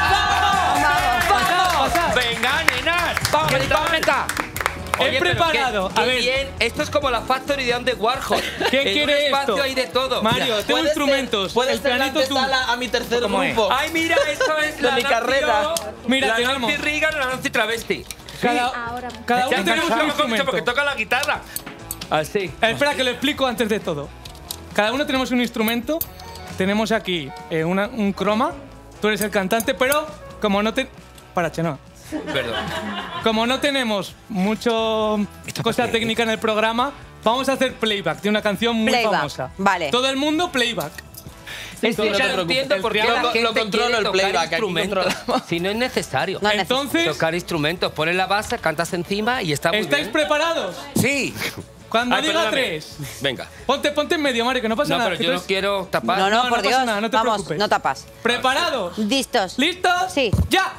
Pasad, pasad.
¡Venga, nenas! ¡Vamos, vamos, venga!
He preparado.
Qué,
A
qué
ver.
bien. Esto es como la Factory de Andy Warhol.
¿Quién
En
quiere
un espacio
esto?
hay de todo.
Mario,
Mira.
tengo instrumentos.
Puedes
el
ser la
pianito tú.
antesala a mi tercer
¿Cómo es?
grupo.
¡Ay, mira! Esto es
De
la
mi
Nancy
carrera.
O,
Mira,
la
tenemos-
Nancy Reagan o la Nancy Travesti.
Cada, cada uno
Ya
tenemos un
sabemos
instrumento.
porque toca la guitarra. Así.
Eh, Espera, que lo explico antes de todo. Cada uno tenemos un instrumento. Tenemos aquí eh, una- un croma. Tú eres el cantante, pero como no te... Para, Chenoa.
Perdón.
Como no tenemos mucho cosa técnica en el programa, vamos a hacer playback de una canción muy
Playback,
famosa.
vale.
Todo el mundo playback.
Sí, sí,
no
ya
te
no entiendo
El
por qué
piano
la
lo-
gente
lo controlo
quiere
el
tocar
playback, aquí
instrumentos.
controlamos.
Si no es necesario.
No,
Entonces,
Tocar instrumentos, pones la base, cantas encima y está muy
¿estáis
bien.
preparados?
Sí.
Cuando
Ay,
diga
perdóname.
tres,
Venga.
ponte, ponte en medio, Mario, que no pasa
No,
nada.
pero
que
yo
tú
no
es-
quiero tapar.
No, no,
No,
por
no pasa
Dios.
nada, no te
Vamos,
preocupes.
no tapas.
¿Preparados?
¿Listos?
¿Listos?
Sí.
¡Ya!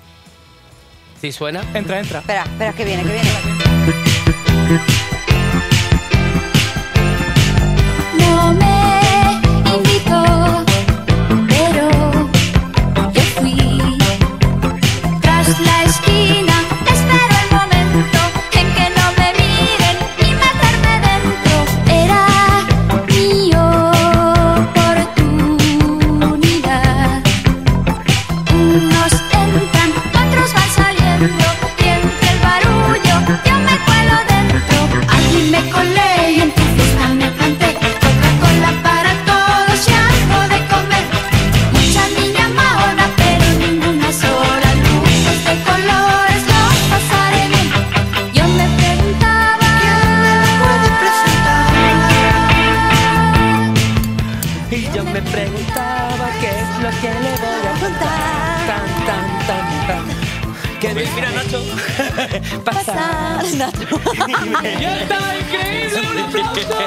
¿Sí suena?
Entra, entra.
Espera, espera, que viene, que viene.
No me invitó, pero yo fui. Tras la esquina espero el momento en que no me miren y meterme dentro. Era mi oportunidad. Unos entran, otros van saliendo y entre el barullo yo me cuelo dentro. Allí me colé y en tu fiesta me planté. Coca-Cola para todos y algo de comer. Mucha niña mahona, pero ninguna sola. Luces de colores, lo pasaré bien. Yo me preguntaba ¿quién me puede presentar?
Y yo me preguntaba qué es lo que le voy a contar. Tan, tan, tan, tan. Que me- mira, Nacho.
Pasar.
¡Ya está! ¡Increíble! ¡Un aplauso!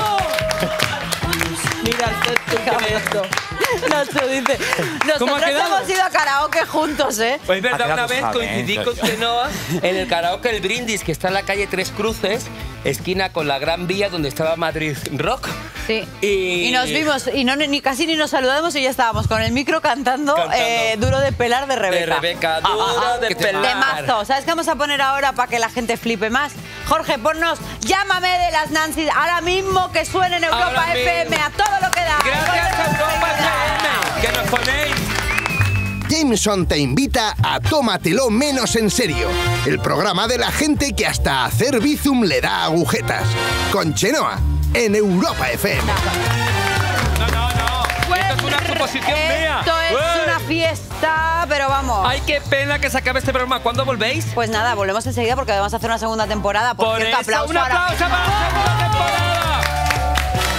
Mira, esto que me esto.
Nacho dice.
¿Cómo ha
Nosotros
quedado?
hemos ido a karaoke juntos, ¿eh?
Pues es verdad,
quedado
una vez
suave,
coincidí
¿eh?
con Chenoa en el karaoke El Brindis, que está en la calle Tres Cruces, esquina con la Gran Vía, donde estaba Madrid Rock.
Sí.
Y-
Y nos vimos, y no, ni casi ni nos saludamos y ya estábamos con el micro cantando,
Cantando.
eh, Duro de pelar de
De
Rebeca.
Rebeca, duro de pelar.
Temazo. ¿Sabes qué vamos a poner ahora para que la gente flipe más? Jorge, ponnos Llámame de las Nancy ahora mismo que suene en Europa
Ahora
F M
mismo.
a todo lo que da.
Gracias a Europa F M, que nos ponéis.
Jameson te invita a Tómatelo menos en serio, el programa de la gente que hasta hacer bizum le da agujetas. Con Chenoa, en Europa F M.
No, no, no. Esto es una suposición mía.
Esto es
¡Uey!
una fiesta, pero vamos.
Ay, qué pena que se acabe este programa. ¿Cuándo volvéis?
Pues nada, volvemos enseguida porque vamos a hacer una segunda temporada. Por,
Por
cierto,
eso,
aplauso
un
ahora
aplauso
mismo.
para la segunda temporada.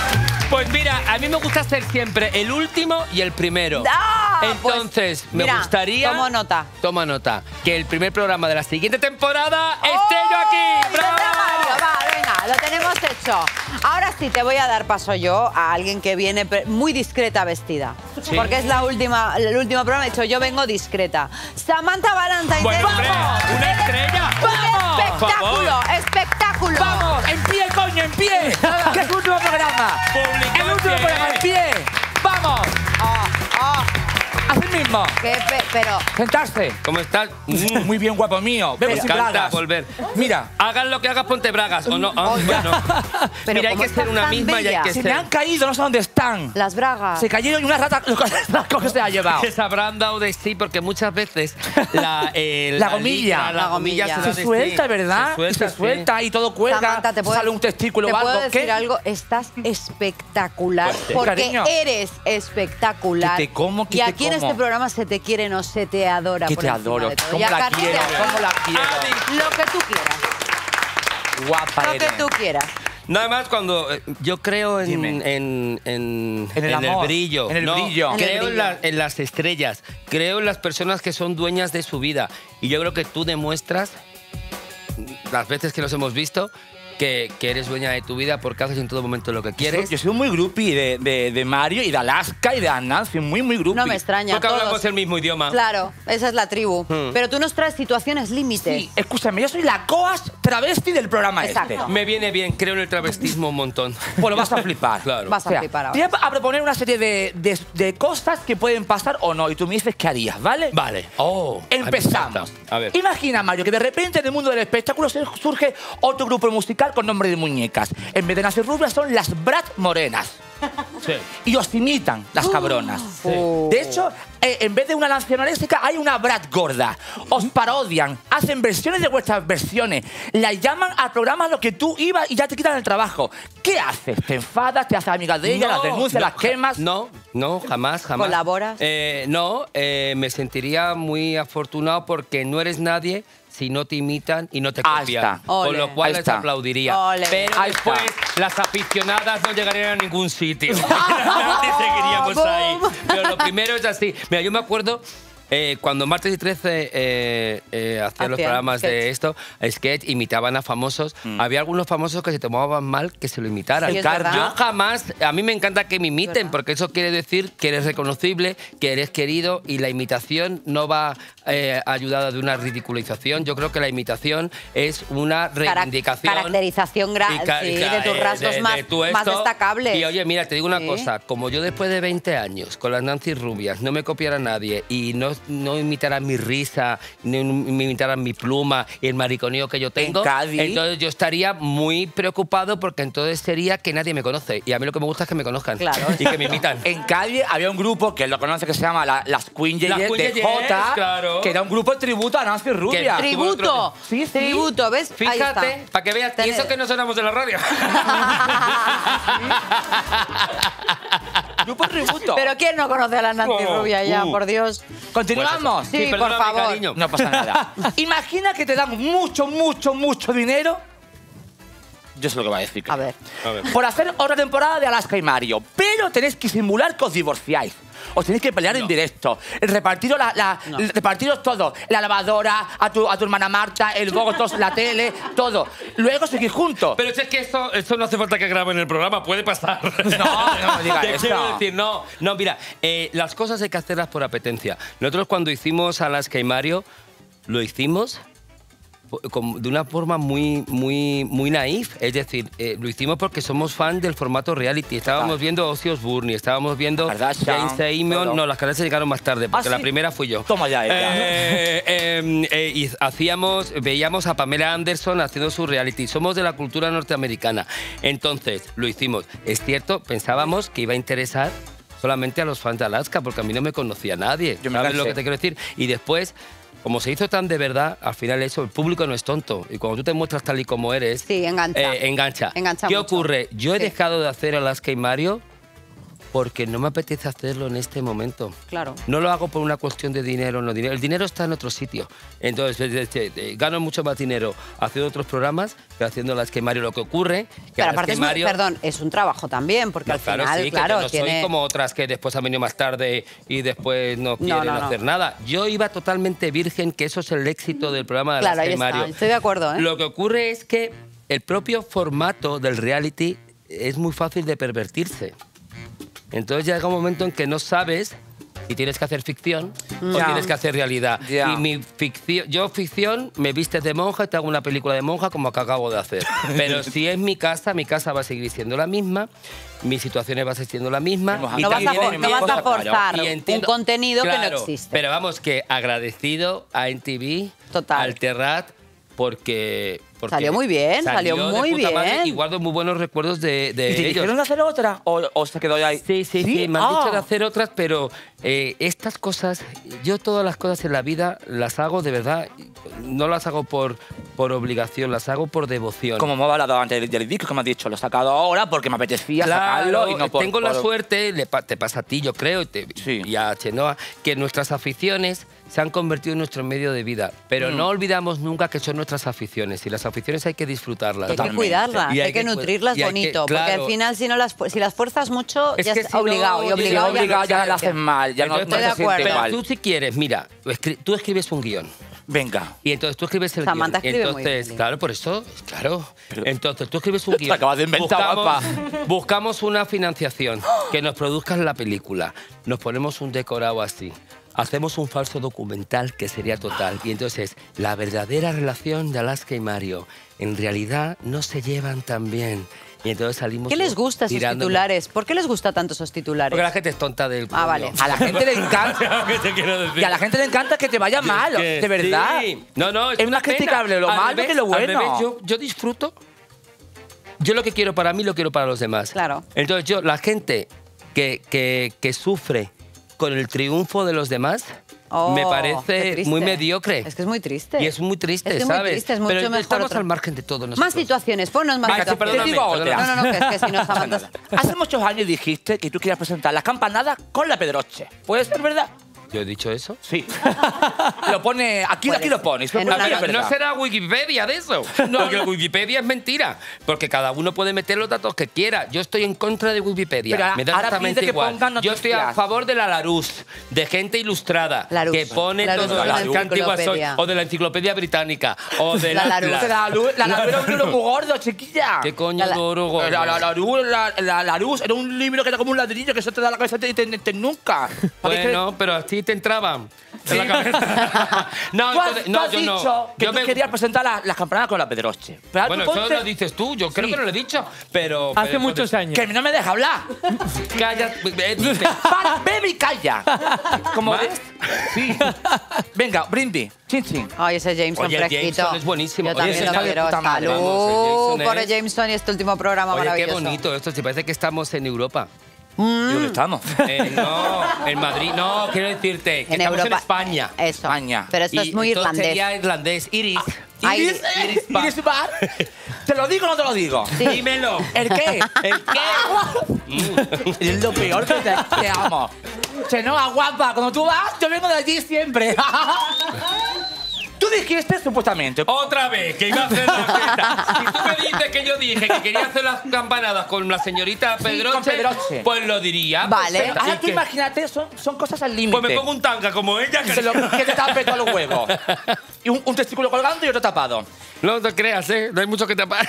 Pues mira, a mí me gusta ser siempre el último y el primero.
¡Ah!
Entonces,
Pues,
me
mira,
gustaría...
tomo nota.
Toma nota. Que el primer programa de la siguiente temporada
¡Oh!
esté yo aquí.
Y vendrá Mario, va, venga, lo tenemos hecho. Ahora sí te voy a dar paso yo a alguien que viene pre- muy discreta vestida.
Sí.
Porque es la última, el último programa, he dicho yo vengo discreta. Samantha Valentine.
Bueno, hombre,
¡Vamos!
una estrella.
¡Un
¡Vamos!
espectáculo!
Por favor.
¡Espectáculo!
¡Vamos! ¡En pie, coño, en pie! ¡Que es el último programa!
Publicó
¡El último
que-
programa, en pie! ¡Vamos!
Oh, oh,
¡Así mismo!
qué pe- pero...
¡Sentarse!
¿Cómo estás?
Muy bien, guapo mío.
Me
Vemos sin
encanta
bragas.
volver.
Mira,
Hagas lo que hagas, ponte bragas. ¿O no? Ah,
Oiga.
bueno.
Pero
Mira, hay
¿cómo
que ser
estás
una
tan
misma y hay
bella?
que
se
ser...
me han caído, no sé dónde están.
Las bragas.
Se cayeron y una rata las cosas se ha llevado.
Que se habrán dado de sí, porque muchas veces la, eh,
La gomilla.
liga, la
La
gomilla
gomilla.
se, da
Se
de
suelta,
sí.
¿verdad?
Se suelta,
y se suelta y todo cuelga.
Samantha, ¿te puedo,
sale un testículo
te
o algo.
puedo decir
¿Qué?
algo? Estás espectacular.
Fuerte.
Porque
Cariño.
eres espectacular.
Que te como, que
y
te
aquí en
como.
este programa se te quiere, no se te adora.
Que
por
te
encima
adoro.
de todo.
¿Cómo
Y a
la
Katy
quiero?
te adoro.
¿Cómo la quiero?
Lo que tú quieras.
Guapa
Lo que
eres.
tú quieras.
Nada más cuando eh, yo creo en,
Dime.
en, en,
En el amor,
brillo.
en el
No,
brillo.
En el
Creo en,
brillo.
la- en las estrellas. Creo en las personas que son dueñas de su vida. Y yo creo que tú demuestras, las veces que nos hemos visto, que, que eres dueña de tu vida porque haces en todo momento lo que quieres.
Yo soy muy groupie de, de, de Mario y de Alaska y de Anna. Soy muy, muy groupie.
No me extraña.
Porque
todos.
hablamos el mismo idioma.
Claro, esa es la tribu.
Hmm.
Pero tú nos traes situaciones límites.
Sí, escúchame, yo soy la coas travesti del programa
Exacto.
este.
Me viene bien, creo en el travestismo un montón.
Pues lo vas a flipar.
Claro.
Vas a
O sea,
flipar
te
ahora.
voy a proponer una serie de, de, de cosas que pueden pasar o no. Y tú me dices qué harías, ¿vale?
Vale. Oh,
Empezamos.
a mí me encanta. A ver.
Imagina, Mario, que de repente en el mundo del espectáculo se- surge otro grupo musical con nombre de muñecas. En vez de nacer rubias son las Brat Morenas.
Sí.
Y os imitan las cabronas.
Oh.
De hecho, eh, en vez de una nacionalística hay una Brat gorda. Os parodian, hacen versiones de vuestras versiones. La llaman al programa a lo que tú ibas y ya te quitan el trabajo. ¿Qué haces? ¿Te enfadas? ¿Te haces amiga de ella?
No,
¿Las denuncias?
no,
¿Las quemas?
No, no, jamás, jamás.
¿Colaboras?
Eh, no, eh, me sentiría muy afortunado porque no eres nadie si no te imitan y no te
Ahí
copian.
está.
Con
Ole.
lo cual
Ahí
les
está.
aplaudiría.
Ole.
Pero
Ahí
después
está.
las aficionadas no llegarían a ningún sitio. Nadie seguiríamos ahí.
Boom.
Pero lo primero es así. Mira, yo me acuerdo... eh, cuando Martes y trece eh, eh, hacían los
Hacían
programas
sketch.
de esto, sketch, imitaban a famosos, había algunos famosos que se tomaban mal que se lo imitaran.
Sí, es verdad.
Yo jamás, a mí me encanta que me imiten,
verdad.
porque eso quiere decir que eres reconocible, que eres querido y la imitación no va eh, ayudada de una ridiculización. Yo creo que la imitación es una
Carac-
reivindicación.
caracterización gra-
y ca-
sí,
y
de
ca-
tus
eh,
rasgos
de-
más,
de tu
más
esto.
destacables.
Y oye, mira, te digo una
Sí.
cosa, como yo después de veinte años con las Nancy Rubias no me copiara nadie y no, no imitara mi risa, ni me imitara mi pluma y el mariconeo que yo tengo,
Cádiz.
entonces yo estaría muy preocupado porque entonces sería que nadie me conoce. Y a mí lo que me gusta es que me conozcan
Claro.
y que me imitan.
En Cádiz había un grupo que lo conoce que se llama la- Las Queen
Las
Yeyes
Queen
de
Yeyes,
Jota,
claro.
que era un grupo de tributo a Nancy Rubia.
Que-
Tributo.
Sí, sí.
Tributo, ¿ves? Ahí
Fíjate,
está.
para que veas, y
Tener-
eso que no sonamos de la radio.
Grupo tributo.
Pero ¿quién no conoce a la Nancy
Oh,
Rubia ya,
uh.
por Dios?
¿Continuamos?
Sí, por
perdóname,
favor.
cariño.
No pasa nada. Imagina que te dan mucho, mucho, mucho dinero. Yo sé lo que va a decir.
A ver.
A ver.
Por hacer otra temporada de Alaska y Mario. Pero tenéis que simular que os divorciáis. Os tenéis que pelear en directo. Repartiros, la, la, repartiros todo. La lavadora, a tu, a tu hermana Marta, el votos, la tele, todo. Luego seguís juntos.
Pero si es que esto, esto no hace falta que graben el programa, puede pasar.
No, no me digas
Te
eso.
quiero decir, no, no, mira, eh, las cosas hay que hacerlas por apetencia. Nosotros cuando hicimos Alaska y Mario, lo hicimos po- como de una forma muy, muy, muy naif. Es decir, eh, lo hicimos porque somos fan del formato reality. Estábamos
Claro.
viendo Ozzy Osbourne, estábamos viendo
Kardashian,
James Amon.
todo.
No, las Kardashian llegaron más tarde, porque
¿Ah,
la
sí?
primera fui yo.
Toma ya ella.
Eh, eh, eh, y hacíamos, veíamos a Pamela Anderson haciendo su reality. Somos de la cultura norteamericana. Entonces, lo hicimos. Es cierto, pensábamos que iba a interesar solamente a los fans de Alaska, porque a mí no me conocía nadie.
Yo me
¿Sabes
cansé.
lo que te quiero decir? Y después, como se hizo tan de verdad, al final eso, el público no es tonto. Y cuando tú te muestras tal y como eres,
Sí, engancha.
eh, engancha.
Engancha
¿Qué
mucho.
ocurre? Yo he
Sí.
dejado de hacer Alaska y Mario porque no me apetece hacerlo en este momento.
Claro.
No lo hago por una cuestión de dinero, no dinero. El dinero está en otro sitio. Entonces, eh, eh, eh, gano mucho más dinero haciendo otros programas que haciendo las que Mario. Lo que ocurre que
Pero
a las
aparte,
que
es muy-
Mario,
perdón, es un trabajo también, porque
no,
al
claro,
final,
sí, que
claro,
no
tiene...
soy como otras que después han venido más tarde y después no quieren
no, no.
hacer nada. Yo iba totalmente virgen, que eso es el éxito del programa de
Claro,
las
ahí
que
está,
Mario.
estoy de acuerdo, ¿eh?
Lo que ocurre es que el propio formato del reality es muy fácil de pervertirse. Entonces llega un momento en que no sabes si tienes que hacer ficción o
Ya.
tienes que hacer realidad.
Ya.
Y mi ficción, yo ficción me vistes de monja y te hago una película de monja como que acabo de hacer. Pero si es mi casa, mi casa va a seguir siendo la misma, mis situaciones van a seguir siendo la misma.
No
y
No vas, a,
también
for-
en
no
mi
vas a
cosa, claro.
forzar
Y
un
entiendo-
contenido que
Claro,
no existe.
Pero vamos, que agradecido a N T V,
Total.
al Terrat, porque, porque
Salió muy bien, salió
de
muy
puta madre
bien.
y guardo muy buenos recuerdos de, de
¿Y te
ellos.
dijeron de hacer otra? ¿O, o se quedó ahí?
Sí, sí, sí, me han
Ah.
dicho de hacer otras, pero eh, estas cosas, yo todas las cosas en la vida las hago de verdad, no las hago por, por obligación, las hago por devoción.
Como me has hablado antes del, del disco que me has dicho, lo he sacado ahora porque me apetecía
Claro,
sacarlo y no por,
tengo la
por-
suerte, le pa- te pasa a ti, yo creo, y, te-
Sí.
y a Chenoa, que nuestras aficiones se han convertido en nuestro medio de vida. Pero
Mm.
no olvidamos nunca que son nuestras aficiones. Y las aficiones hay que disfrutarlas.
Hay que
Totalmente.
cuidarlas,
Y
hay,
hay
que
que cu-
nutrirlas
y hay que-
bonito, porque
claro.
al final si no las fu- si las fuerzas mucho
Es
ya
que
es
si no,
obligado y
yo-
obligado,
Si obligado ya la haces mal, ya no, no
Entonces,
se
de
siente
acuerdo.
mal.
Pero tú si quieres, mira, escri- tú escribes un guión.
Venga.
Y entonces tú escribes el
Samantha
guión.
escribe muy
Entonces,
bien.
claro, por eso, claro.
Pero-
Entonces tú escribes un
Te
guión.
acabas de inventar,
buscamos,
guapa.
buscamos una financiación que nos produzca la película. Nos ponemos un decorado así. Hacemos un falso documental que sería total. Y entonces, la verdadera relación de Alaska y Mario, en realidad no se llevan tan bien. Y entonces salimos...
¿Qué les gusta esos
tirándonos.
titulares? ¿Por qué les gusta tanto esos titulares?
Porque la gente es tonta del
Ah, vale.
pueblo.
A la gente le encanta.
¿Qué te quiero decir?
Y a la gente le encanta que te vaya mal,
Que
de verdad.
sí. No, no, es,
Es
una
más criticable
pena.
lo
Al
malo
revés,
que lo
al
bueno.
revés, yo, yo disfruto. Yo lo que quiero para mí lo quiero para los demás.
Claro.
Entonces yo, la gente que, que, que sufre con el triunfo de los demás,
Oh,
me
qué
parece
triste.
muy mediocre.
Es que es muy triste.
Y es muy triste,
Es que es muy
¿sabes?
triste, es
Pero
mucho mejor
estamos
otro.
al margen de todo nosotros.
Más situaciones, ponnos más
Ay, sí,
situaciones.
perdóname,
Te digo otra.
perdóname.
No, no, no, que es que si no, Samantha...
Hace muchos años dijiste que tú querías presentar las campanadas con la Pedroche. ¿Puede ser verdad?
¿Yo he dicho eso?
Sí. Lo pone... Aquí, aquí lo pones.
En
Lo
una-
pone, es
No
verdad.
será Wikipedia de eso. No, porque Wikipedia es mentira. Porque cada uno puede meter los datos que quiera. Yo estoy en contra de Wikipedia.
Pero
Me da
ahora
exactamente
pide que
igual.
pongan
Yo estoy a
noticias.
favor de la Larus, de gente ilustrada,
Larousse.
que pone
Larousse
todo
es una
qué antigua soy,
enciclopedia.
o de la enciclopedia británica, o de
La
la,
Larousse.
La luz, la luz era un libro muy gordo, chiquilla.
¿Qué coño
La-
de oro gordo?
La, la, la, luz, la, la, la luz era un libro que era como un ladrillo que eso te da la cabeza y te, te, te nunca.
Bueno, pero a ti te entraban en la cabeza. No,
Tú has,
entonces,
tú
no,
has
yo
dicho
no.
que
Yo
tú
me-
querías presentar la- las campanadas con la Pedroche. Pero ahora
Bueno,
tú
eso
ponte-
lo dices tú. Yo creo
Sí.
que no lo he dicho, pero...
Hace
pero-
muchos años.
Que no me deja hablar.
Calla. eh, dice-
Para, bebe y calla. Como
¿Más?
ves. Sí. Venga, brindis. Chin, chin.
Ay, ese Jameson
Oye,
fresquito.
Jameson es buenísimo.
Yo
Oye,
también
ese
lo
está de
quiero.
puta madre,
Salud
vamos, el
por
Jameson es-
Jameson y este último programa
Oye, qué
maravilloso.
bonito esto. Si parece que estamos en Europa.
¿Dónde estamos?
Eh, no, en Madrid. No, quiero decirte que
En
estamos
Europa.
en España.
Eso.
España.
Pero esto
Y
es muy
entonces
irlandés.
sería irlandés. Iris.
Ay,
Iris,
Iris Bar.
Iris Bar. ¿Te lo digo o no te lo digo?
Sí.
Dímelo.
¿El qué?
¿El qué?
Es lo peor que te, te amo. Chenoa, guapa, cuando tú vas, yo vengo de allí siempre. Tú dijiste, supuestamente.
Otra vez, que iba a hacer la fiesta. Si tú me dices que yo dije que quería hacer las campanadas con la señorita
Sí,
Pedroche,
con Pedroche.
pues lo diría.
Vale.
Pues,
Ahora
así
tú
que-
imagínate, son, son cosas al límite.
Pues me pongo un tanga como ella.
Se lo- que te tape todos los huevos. Y un, un testículo colgando y otro tapado.
No te creas, ¿eh? No hay mucho que tapar.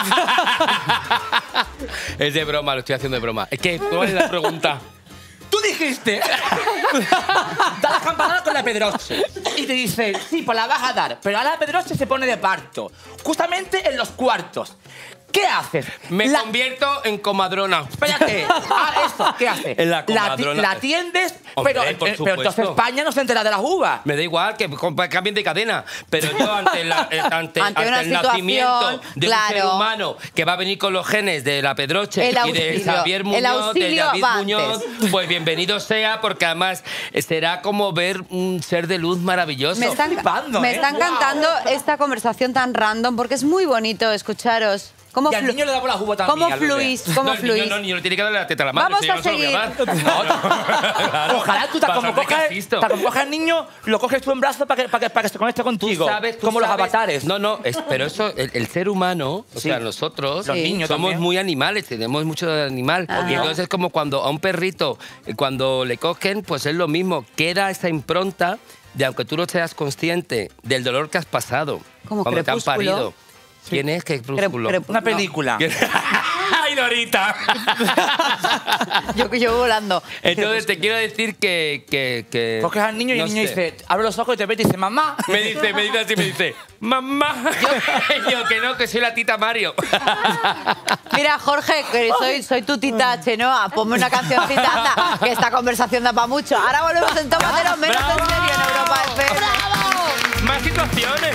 Es de broma, lo estoy haciendo de broma. Es que, ¿cuál es la pregunta?
Tú dijiste, da la campanada con la Pedroche. Y te dice, sí, pues la vas a dar. Pero ahora la Pedroche se pone de parto. Justamente en los cuartos. ¿Qué haces?
Me
La-
convierto en comadrona.
Espérate. Ah, esto, ¿qué haces?
En la
ti-
comadrona.
la atiendes,
Hombre,
pero,
por
eh, pero entonces
supuesto.
España no se entera de las uvas.
Me da igual que compa- cambien de cadena, pero yo ante, la- eh, ante,
Ante
ante
una
el
situación,
nacimiento de un ser
claro.
humano que va a venir con los genes de la Pedroche
El
y de
auxilio,
Javier
el
Muñoz, de
auxilio
David
va
Muñoz,
antes.
pues bienvenido sea, porque además eh, será como ver un ser de luz maravilloso.
Me está,
flipando,
me
¿eh?
está
Wow.
encantando esta conversación tan random porque es muy bonito escucharos ¿Cómo,
Y al
flu-
niño le damos la uva también.
¿Cómo
al bebé.
fluís? ¿Cómo
No, el niño
fluís?
no, el niño le tiene que darle la teta a la madre.
Vamos
si yo
a
no se lo voy
seguir.
dar. Claro.
Ojalá tú, tal como,
Bastante
coges,
casisto.
tal como coges al niño, lo coges tú en brazos para que, para que, para que se conecte contigo.
Tú sabes, tú
como los
sabes-
avatares.
No, no, es- pero eso, el, el ser humano, o
Sí.
sea, nosotros
Los niños
somos
también.
muy animales, tenemos mucho de animal.
Ah.
Y entonces es como cuando a un perrito, eh, cuando le cogen, pues es lo mismo, queda esa impronta de aunque tú no seas consciente del dolor que has pasado
Como
cuando te han
Crepúsculo.
parido. ¿Quién es Crepúsculo?
Crep-
Una
no.
película.
¿Quién- ¡Ay, Dorita!
Yo, yo volando.
Entonces te quiero decir que... que, que
Coges al niño y
no
el niño
sé.
dice, abre los ojos y te ve y dice, mamá.
Me dice, me dice así, me dice, mamá. Yo que no, que soy la tita Mario.
Mira, Jorge, que soy, soy tu tita Chenoa. Ponme una cancioncita, anda, que esta conversación da para mucho. Ahora volvemos en Tómatelo menos en
¡Bravo!
serio en Europa F M.
Más situaciones.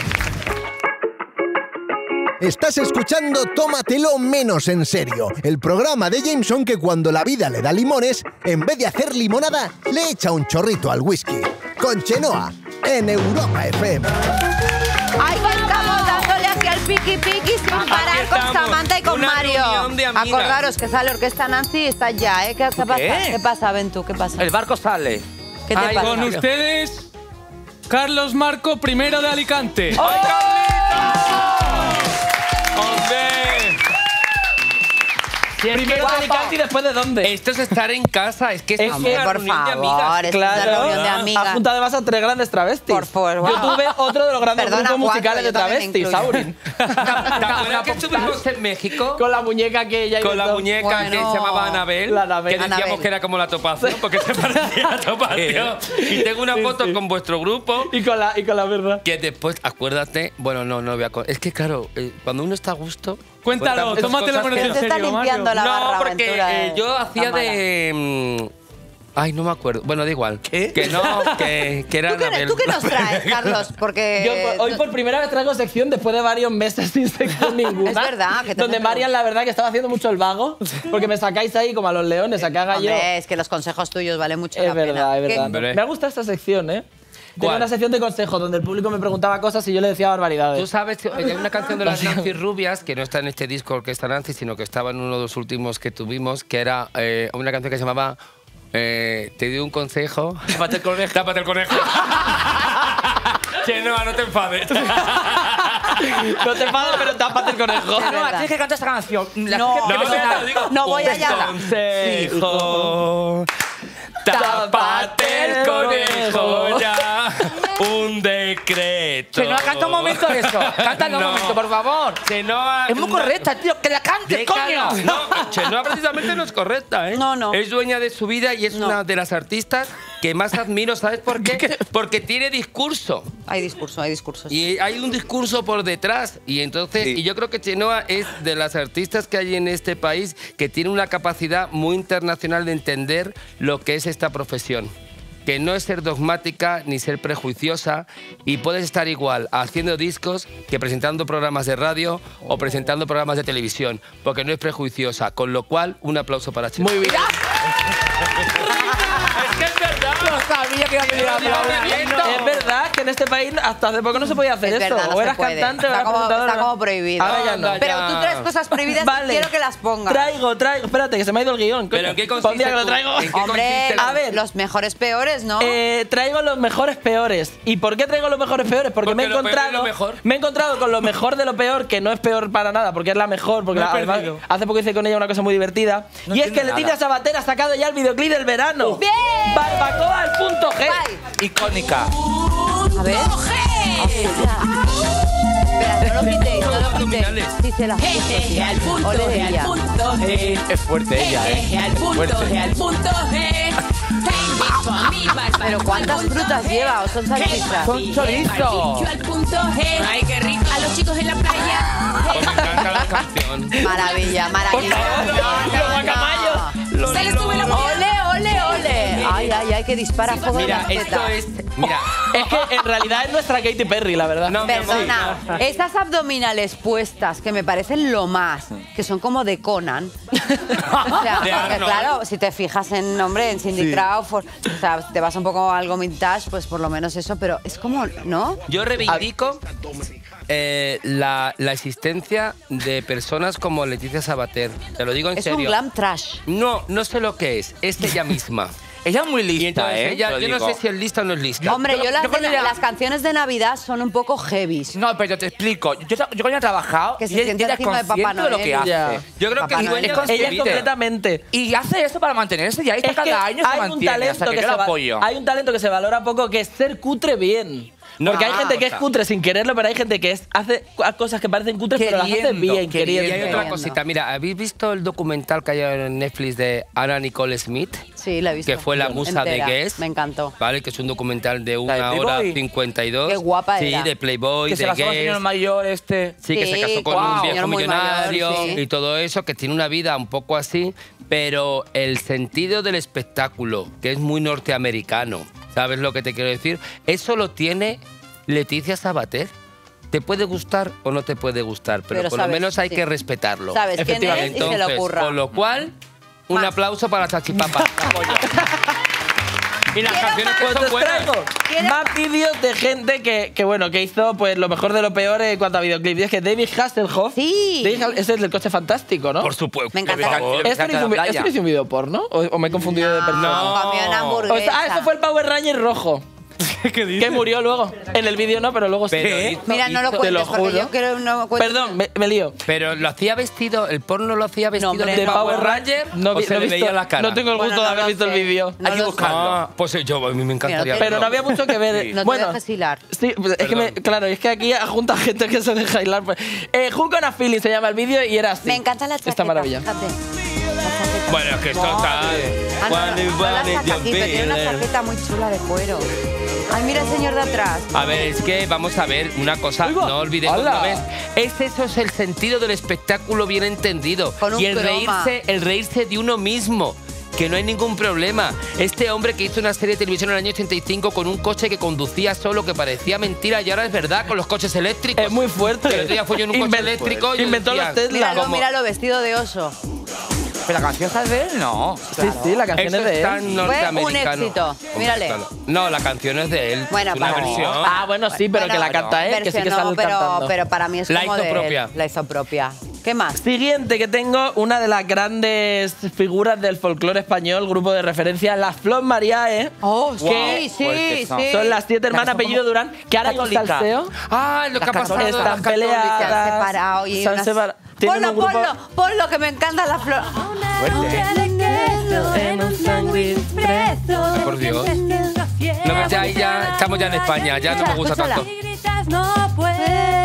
Estás escuchando Tómatelo menos en serio, el programa de Jameson que cuando la vida le da limones, en vez de hacer limonada, le echa un chorrito al whisky. Con Chenoa, en Europa F M.
Ahí estamos dándole aquí al piqui piqui sin parar con
estamos,
Samantha y con
una
Mario.
reunión de amigas.
Acordaros que sale Orquesta Nancy y está ya, ¿eh? ¿Qué, qué pasa? ¿Qué pasa, Ventu? ¿Qué pasa?
El barco sale.
¿Qué te
Ay,
pasa?
Con ustedes, Carlos Marco, primero de Alicante.
¡Hombre!
Primero de Alicante y después de dónde.
Esto es estar en casa, es que es,
Es
una
que,
Hombre, por
reunión de
favor,
amigas.
es una reunión de
Ha
amigas.
juntado además a tres grandes travestis.
Por favor,
Yo
wow.
tuve otro de los grandes
Perdona,
grupos
cuatro,
musicales de
yo también me
travestis,
incluyo.
Saurin.
¿Te acuerdas que estuvimos en México?
Con la muñeca aquella y
Con
de
la
todo.
muñeca que
Bueno.
se llamaba Anabel,
La Anabel.
que decíamos
Anabel.
que era como la Topacio, porque se parecía a Topacio. Y tengo una
Sí,
foto
sí.
con vuestro grupo
Y con la, y con la verdad.
que después, acuérdate, bueno, no, no voy a... co- Es que claro, eh, cuando uno está a gusto...
Cuéntalo,
cuenta muchas
tómatelo
cosas
menos
que-
en
Se está
serio,
limpiando
Mario.
la barra
No, porque
aventura
eh,
de
yo hacía
Tamara.
de... mm, Ay, no me acuerdo. Bueno, da igual.
¿Qué?
Que no, que, que era
¿Tú qué,
Anabel.
¿Tú qué nos traes, Carlos? Porque...
Yo por- hoy por primera vez traigo sección después de varios meses sin sección ninguna.
Es verdad, que te
Donde
meto-
Marian, la verdad, que estaba haciendo mucho el vago. Porque me sacáis ahí como a los leones, a que haga yo.
Hombre, es que los consejos tuyos valen mucho
Es
la pena.
verdad, es
¿Qué?
verdad.
Hombre.
Me ha gustado esta sección, ¿eh? Tengo
¿Cuál?
una sección de consejos donde el público me preguntaba cosas y yo le decía barbaridades.
Tú sabes, hay una canción de las Nancy Rubias, que no está en este disco Orquesta Nancy, sino que estaba en uno de los últimos que tuvimos, que era eh, una canción que se llamaba eh, Te doy un consejo.
Tápate el conejo.
Tápate el conejo. Che, no, no te enfades.
No te enfado, pero tápate el conejo.
Es
No,
verdad.
tienes que cantar esta canción. La
No,
tienes que
no,
presentar.
te lo digo.
No voy
Un
allá.
consejo. Tápate el conejo ya. Un decreto.
Chenoa, canta un momento eso. Cántalo
No.
un momento, por favor.
Chenoa,
Es muy
no.
correcta, tío. Que la cantes,
Déjala.
coño.
No, Chenoa precisamente no es correcta, ¿eh?
No, no.
Es dueña de su vida y es
No.
una de las artistas que más admiro, ¿sabes por qué? Porque tiene discurso.
Hay discurso, hay discursos.
Y hay un discurso por detrás. Y entonces,
Sí.
y yo creo que Chenoa es de las artistas que hay en este país que tiene una capacidad muy internacional de entender lo que es esta profesión. Que no es ser dogmática ni ser prejuiciosa y puedes estar igual haciendo discos que presentando programas de radio o presentando programas de televisión, porque no es prejuiciosa. Con lo cual, un aplauso para Chenoa.
Muy bien.
Es que es verdad.
Yo sabía que iba a pedir aplausos.
Es verdad que en este país hasta hace poco no se podía hacer
Es
esto.
verdad, no
o
se
eras
puede.
cantante o
Está
eras
como,
presentadora.
está como prohibido.
Ahora ya no.
Anda,
Pero
ya.
tú traes cosas prohibidas y quiero que las pongas.
Traigo, traigo. Espérate, que se me ha ido el guión.
¿Pero
coño.
en qué
Pa' un
consiste
día que lo
tu-
traigo.
en qué
Hombre,
consiste la-
A ver.
los mejores peores, ¿no?
Eh, traigo los mejores peores. ¿Y por qué traigo los mejores peores? Porque,
Porque
me he
lo peor es
encontrado
lo mejor.
me he encontrado con lo mejor de lo peor, que no es peor para nada, porque es la mejor, porque
Me he
la- además,
perdido.
hace poco hice con ella una cosa muy divertida.
No
y es
entiendo
que Leticia
nada.
Sabater ha sacado ya el videoclip del verano.
¡Bien!
Barbacoa al punto G.
Guay.
Icónica.
A ver. Espera, no lo quitéis, no lo quitéis.
Abdominales.
Sí, se las puso, sí.
al punto,
Ole de
al
ella.
punto G.
Es fuerte ella,
Eje
¿eh?
al punto,
Fuerte.
G, al punto G. Te invito a mi barbacoa
Pero ¿cuántas
al punto
frutas
G.
lleva o son salchichas?
Son chorizo.
Barbecue al punto G. Ay, qué rico. A los chicos en la playa.
Pues me encanta la canción.
Maravilla, maravilla.
Los guacamayos.
Se les sube la boca.
Ole, ole, ole. Ay, ay, ay, que dispara fuego en
Mira,
las
esto
tetas.
es... Mira,
Es que en realidad es nuestra Katy Perry, la verdad.
No, mi amor.
Perdona, estas abdominales puestas que me parecen lo más, que son como de Conan. O sea,
De
porque
Arnold.
claro, si te fijas en nombre, en Cindy Crawford, o sea, si te vas un poco a algo vintage, pues por lo menos eso, pero es como, ¿no?
yo reivindico eh, la, la existencia de personas como Leticia Sabater. Te lo digo en
Es
serio.
un glam trash.
No, no sé lo que es. Es ella misma.
Ella es muy
Y
lista,
entonces
¿eh?
ella-
Te lo
yo no
digo.
sé si es lista o no es lista.
Hombre, yo,
yo-
las,
yo
de
con
na-
ella-
las canciones de Navidad son un poco heavies.
No, pero yo te explico. Yo, tra- yo con ella he trabajado
Que se
y ella
siente
es
encima de Papá
consciente de lo que
Noel.
hace.
Ya.
Yo creo
Papá
que
Noel.
sueña
Es
con
consciente.
Ella es completamente.
Y hace eso para mantenerse y ahí está
Es que
cada año se
hay un
mantiene.
talento
Hasta que,
que
yo
se
lo
va-
apoyo.
hay un talento que se valora poco, que es ser cutre bien.
No,
Porque hay
ah,
gente que
o
es
sea.
cutre sin quererlo, pero hay gente que es, hace cosas que parecen cutres, pero las hace
Queriendo,
bien,
queriendo.
Y
queriendo.
hay otra
Entiendo.
cosita. Mira, ¿habéis visto el documental que hay en Netflix de Anna Nicole Smith?
Sí, la he visto.
Que fue la musa
Entera.
de Guess.
Me encantó.
Vale, que es un documental de
de
una
Playboy.
hora cincuenta y dos.
Qué guapa
sí,
era.
de Playboy,
Que
de
se la soba al
Guess.
señor mayor este.
Sí, que se
Sí,
casó con
wow.
un viejo
Señor muy
millonario
mayor, sí.
y todo eso, que tiene una vida un poco así, pero el sentido del espectáculo, que es muy norteamericano, ¿sabes lo que te quiero decir? Eso lo tiene Leticia Sabater. Te puede gustar o no te puede gustar, pero,
Pero
por
sabes,
lo menos hay
sí.
que respetarlo.
Sabes quién es y se le
Entonces,
ocurra.
con lo cual, un
Más.
aplauso para Chachipapa. Y las
Quiero
canciones
más.
que
Pues
son
os
buenas.
traigo
¿Quieres-
más vídeos de gente que, que, bueno, que hizo pues lo mejor de lo peor en cuanto a videoclips. Y es que David Hasselhoff,
Sí.
David Hasselhoff- ese es el del coche fantástico, ¿no?
Por supuesto.
Me encanta.
por favor.
¿Este no hizo un, vi- este no hizo un video porno? ¿O, o me he confundido de persona?
No.
Comió una
O
hamburguesa.
sea, ah, eso fue el Power Ranger rojo.
¿Qué dices?
Que murió luego. En el vídeo no, pero luego sí.
Pero hizo-
Mira, no lo
hizo-
cuentes
lo
porque
juro.
yo creo no cuentes.
Perdón, me, me lío.
Pero lo hacía vestido, el porno lo hacía vestido
hombre,
de
no.
Power Ranger
No,
o
vi-
se
no
le
he visto-
veía la cara.
no tengo el gusto
Bueno,
de
no
haber
lo
visto el
sé.
vídeo.
No
Hay que
lo sé.
buscarlo.
Ah, pues yo, a mí me encantaría.
Mira,
Pero no había mucho que ver.
No te
bueno,
dejes hilar.
Sí, pues es que me, claro, es que aquí junta gente que se deja hilar. Pues. Eh, Hook on a Feeling se llama el vídeo y era así.
Me encanta la chaqueta.
Esta maravilla.
Fíjate. La chaqueta.
Bueno, es que esto está...
Ah, no,
Wanna,
no, no la
wanna,
saca aquí, pero tiene una
you
chaqueta muy chula de cuero. Ay, mira el señor de atrás.
A ver, es que vamos a ver una cosa,
Oiga,
no olvidemos,
¡hala!
¿no ves? Es eso es el sentido del espectáculo bien entendido.
Con un
y el
croma.
reírse, el reírse de uno mismo. Que no hay ningún problema. Este hombre que hizo una serie de televisión en el año ochenta y cinco con un coche que conducía solo, que parecía mentira, y ahora es verdad con los coches eléctricos.
Es muy fuerte.
Que el otro día fue yo en un coche
Inven-
eléctrico y yo
Inventó
decía,
los Tesla.
Míralo,
como-
míralo, vestido de oso.
¿Pero la canción está de él? No.
Sí, sí, la canción
Eso
es de
es
él.
tan
Fue un
norteamericano.
éxito. Mírale.
No, la canción es de él.
Bueno,
es una
para-
versión.
Ah, bueno, sí, pero
Bueno,
que la canta él, que sí que
versionó,
sale
pero,
cantando.
pero para mí es
La
como
hizo
de él.
propia.
La hizo propia. ¿Qué más?
Siguiente, que tengo una de las grandes figuras del folclore español, grupo de referencia, las Flor Mariae.
Oh, sí,
que
sí,
fuertes son.
sí.
Son las siete hermanas
Las que son
apellido
como
Durán, que ahora hay un
católicas.
salseo.
Ah, lo que ha
Las
pasado.
católicas.
Están
las católicas.
Se han
peleadas.
separado y
se han
unas-
separa- tienen
Ponlo,
un grupo-
ponlo, ponlo, que me encanta la flor.
En un sándwich preso.
Por Dios. No, pero ya, ahí ya estamos ya en España, ya no me gusta
Escúchala,
tanto.
escúchala.
No puedo.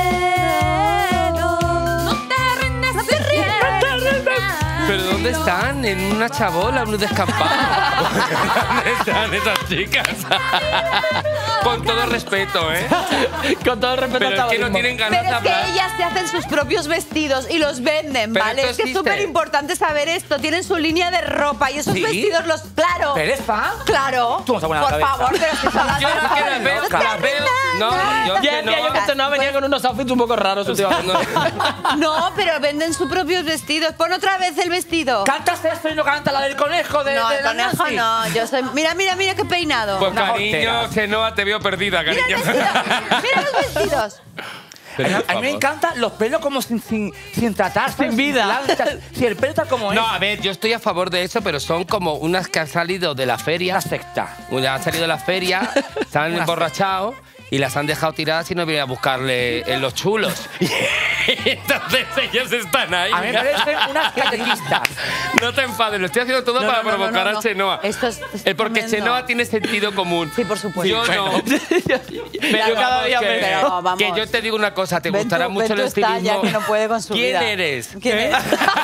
No te rindes, no te rindes.
¿Pero dónde están? ¿En una chabola, en un descampado? ¿Dónde están esas chicas? Con todo respeto, ¿eh?
Con todo el respeto
Pero
al
es que no
tabaquismo.
tienen ganas
Pero
de
es que
hablar.
ellas se hacen sus propios vestidos y los venden,
Pero
¿vale?
esto
Es que es
existe.
súper importante saber esto. Tienen su línea de ropa y esos
¿Sí?
vestidos los... ¡Claro!
¿Pero eres fan?
claro.
Tú vas a poner la
Por
cabeza.
favor, pero estoy hablando
Yo
de
no quiero
las
ver,
cosas.
las veo. No, yo
Ya
que
decía yo que
no.
este no venía con unos outfits un poco raros últimamente.
No, pero venden sus propios vestidos. Pon otra vez el vestido.
¿Cantas esto y no canta la del conejo de,
No,
de
el
la
conejo
Nancy?
no. Yo soy... Mira, mira, mira qué peinado.
Pues
Una
cariño,
gotera.
Chenoa, te veo perdida,
Mira el
cariño.
vestido. Mira los vestidos.
Pero,
a, mí,
por
a mí me
favor.
encantan los pelos como sin, sin, sin tratar, ¿sabes?
Sin vida.
planchas. Si el pelo está como
No,
es.
a ver, yo estoy a favor de eso, pero son como unas que han salido de la feria.
Una secta.
Una han salido de la feria, se han
Una
emborrachado y las han dejado tiradas y no vienen a buscarle en los chulos. Y entonces ellos están ahí.
A mí me parecen unas catequistas.
No te enfades, lo estoy haciendo todo
No,
para
no, no,
provocar
no, no.
a Chenoa.
Esto es- es
Eh, Porque
tremendo.
Chenoa tiene sentido común.
Sí, por supuesto.
Yo no.
Pero yo cada
vamos,
día
que,
me...
Pero vamos.
que yo te digo una cosa, te
Ven
gustará
tú-
mucho
ven
el
tú está
estilismo.
ya que no puede con su
¿Quién
vida.
eres?
¿Quién es?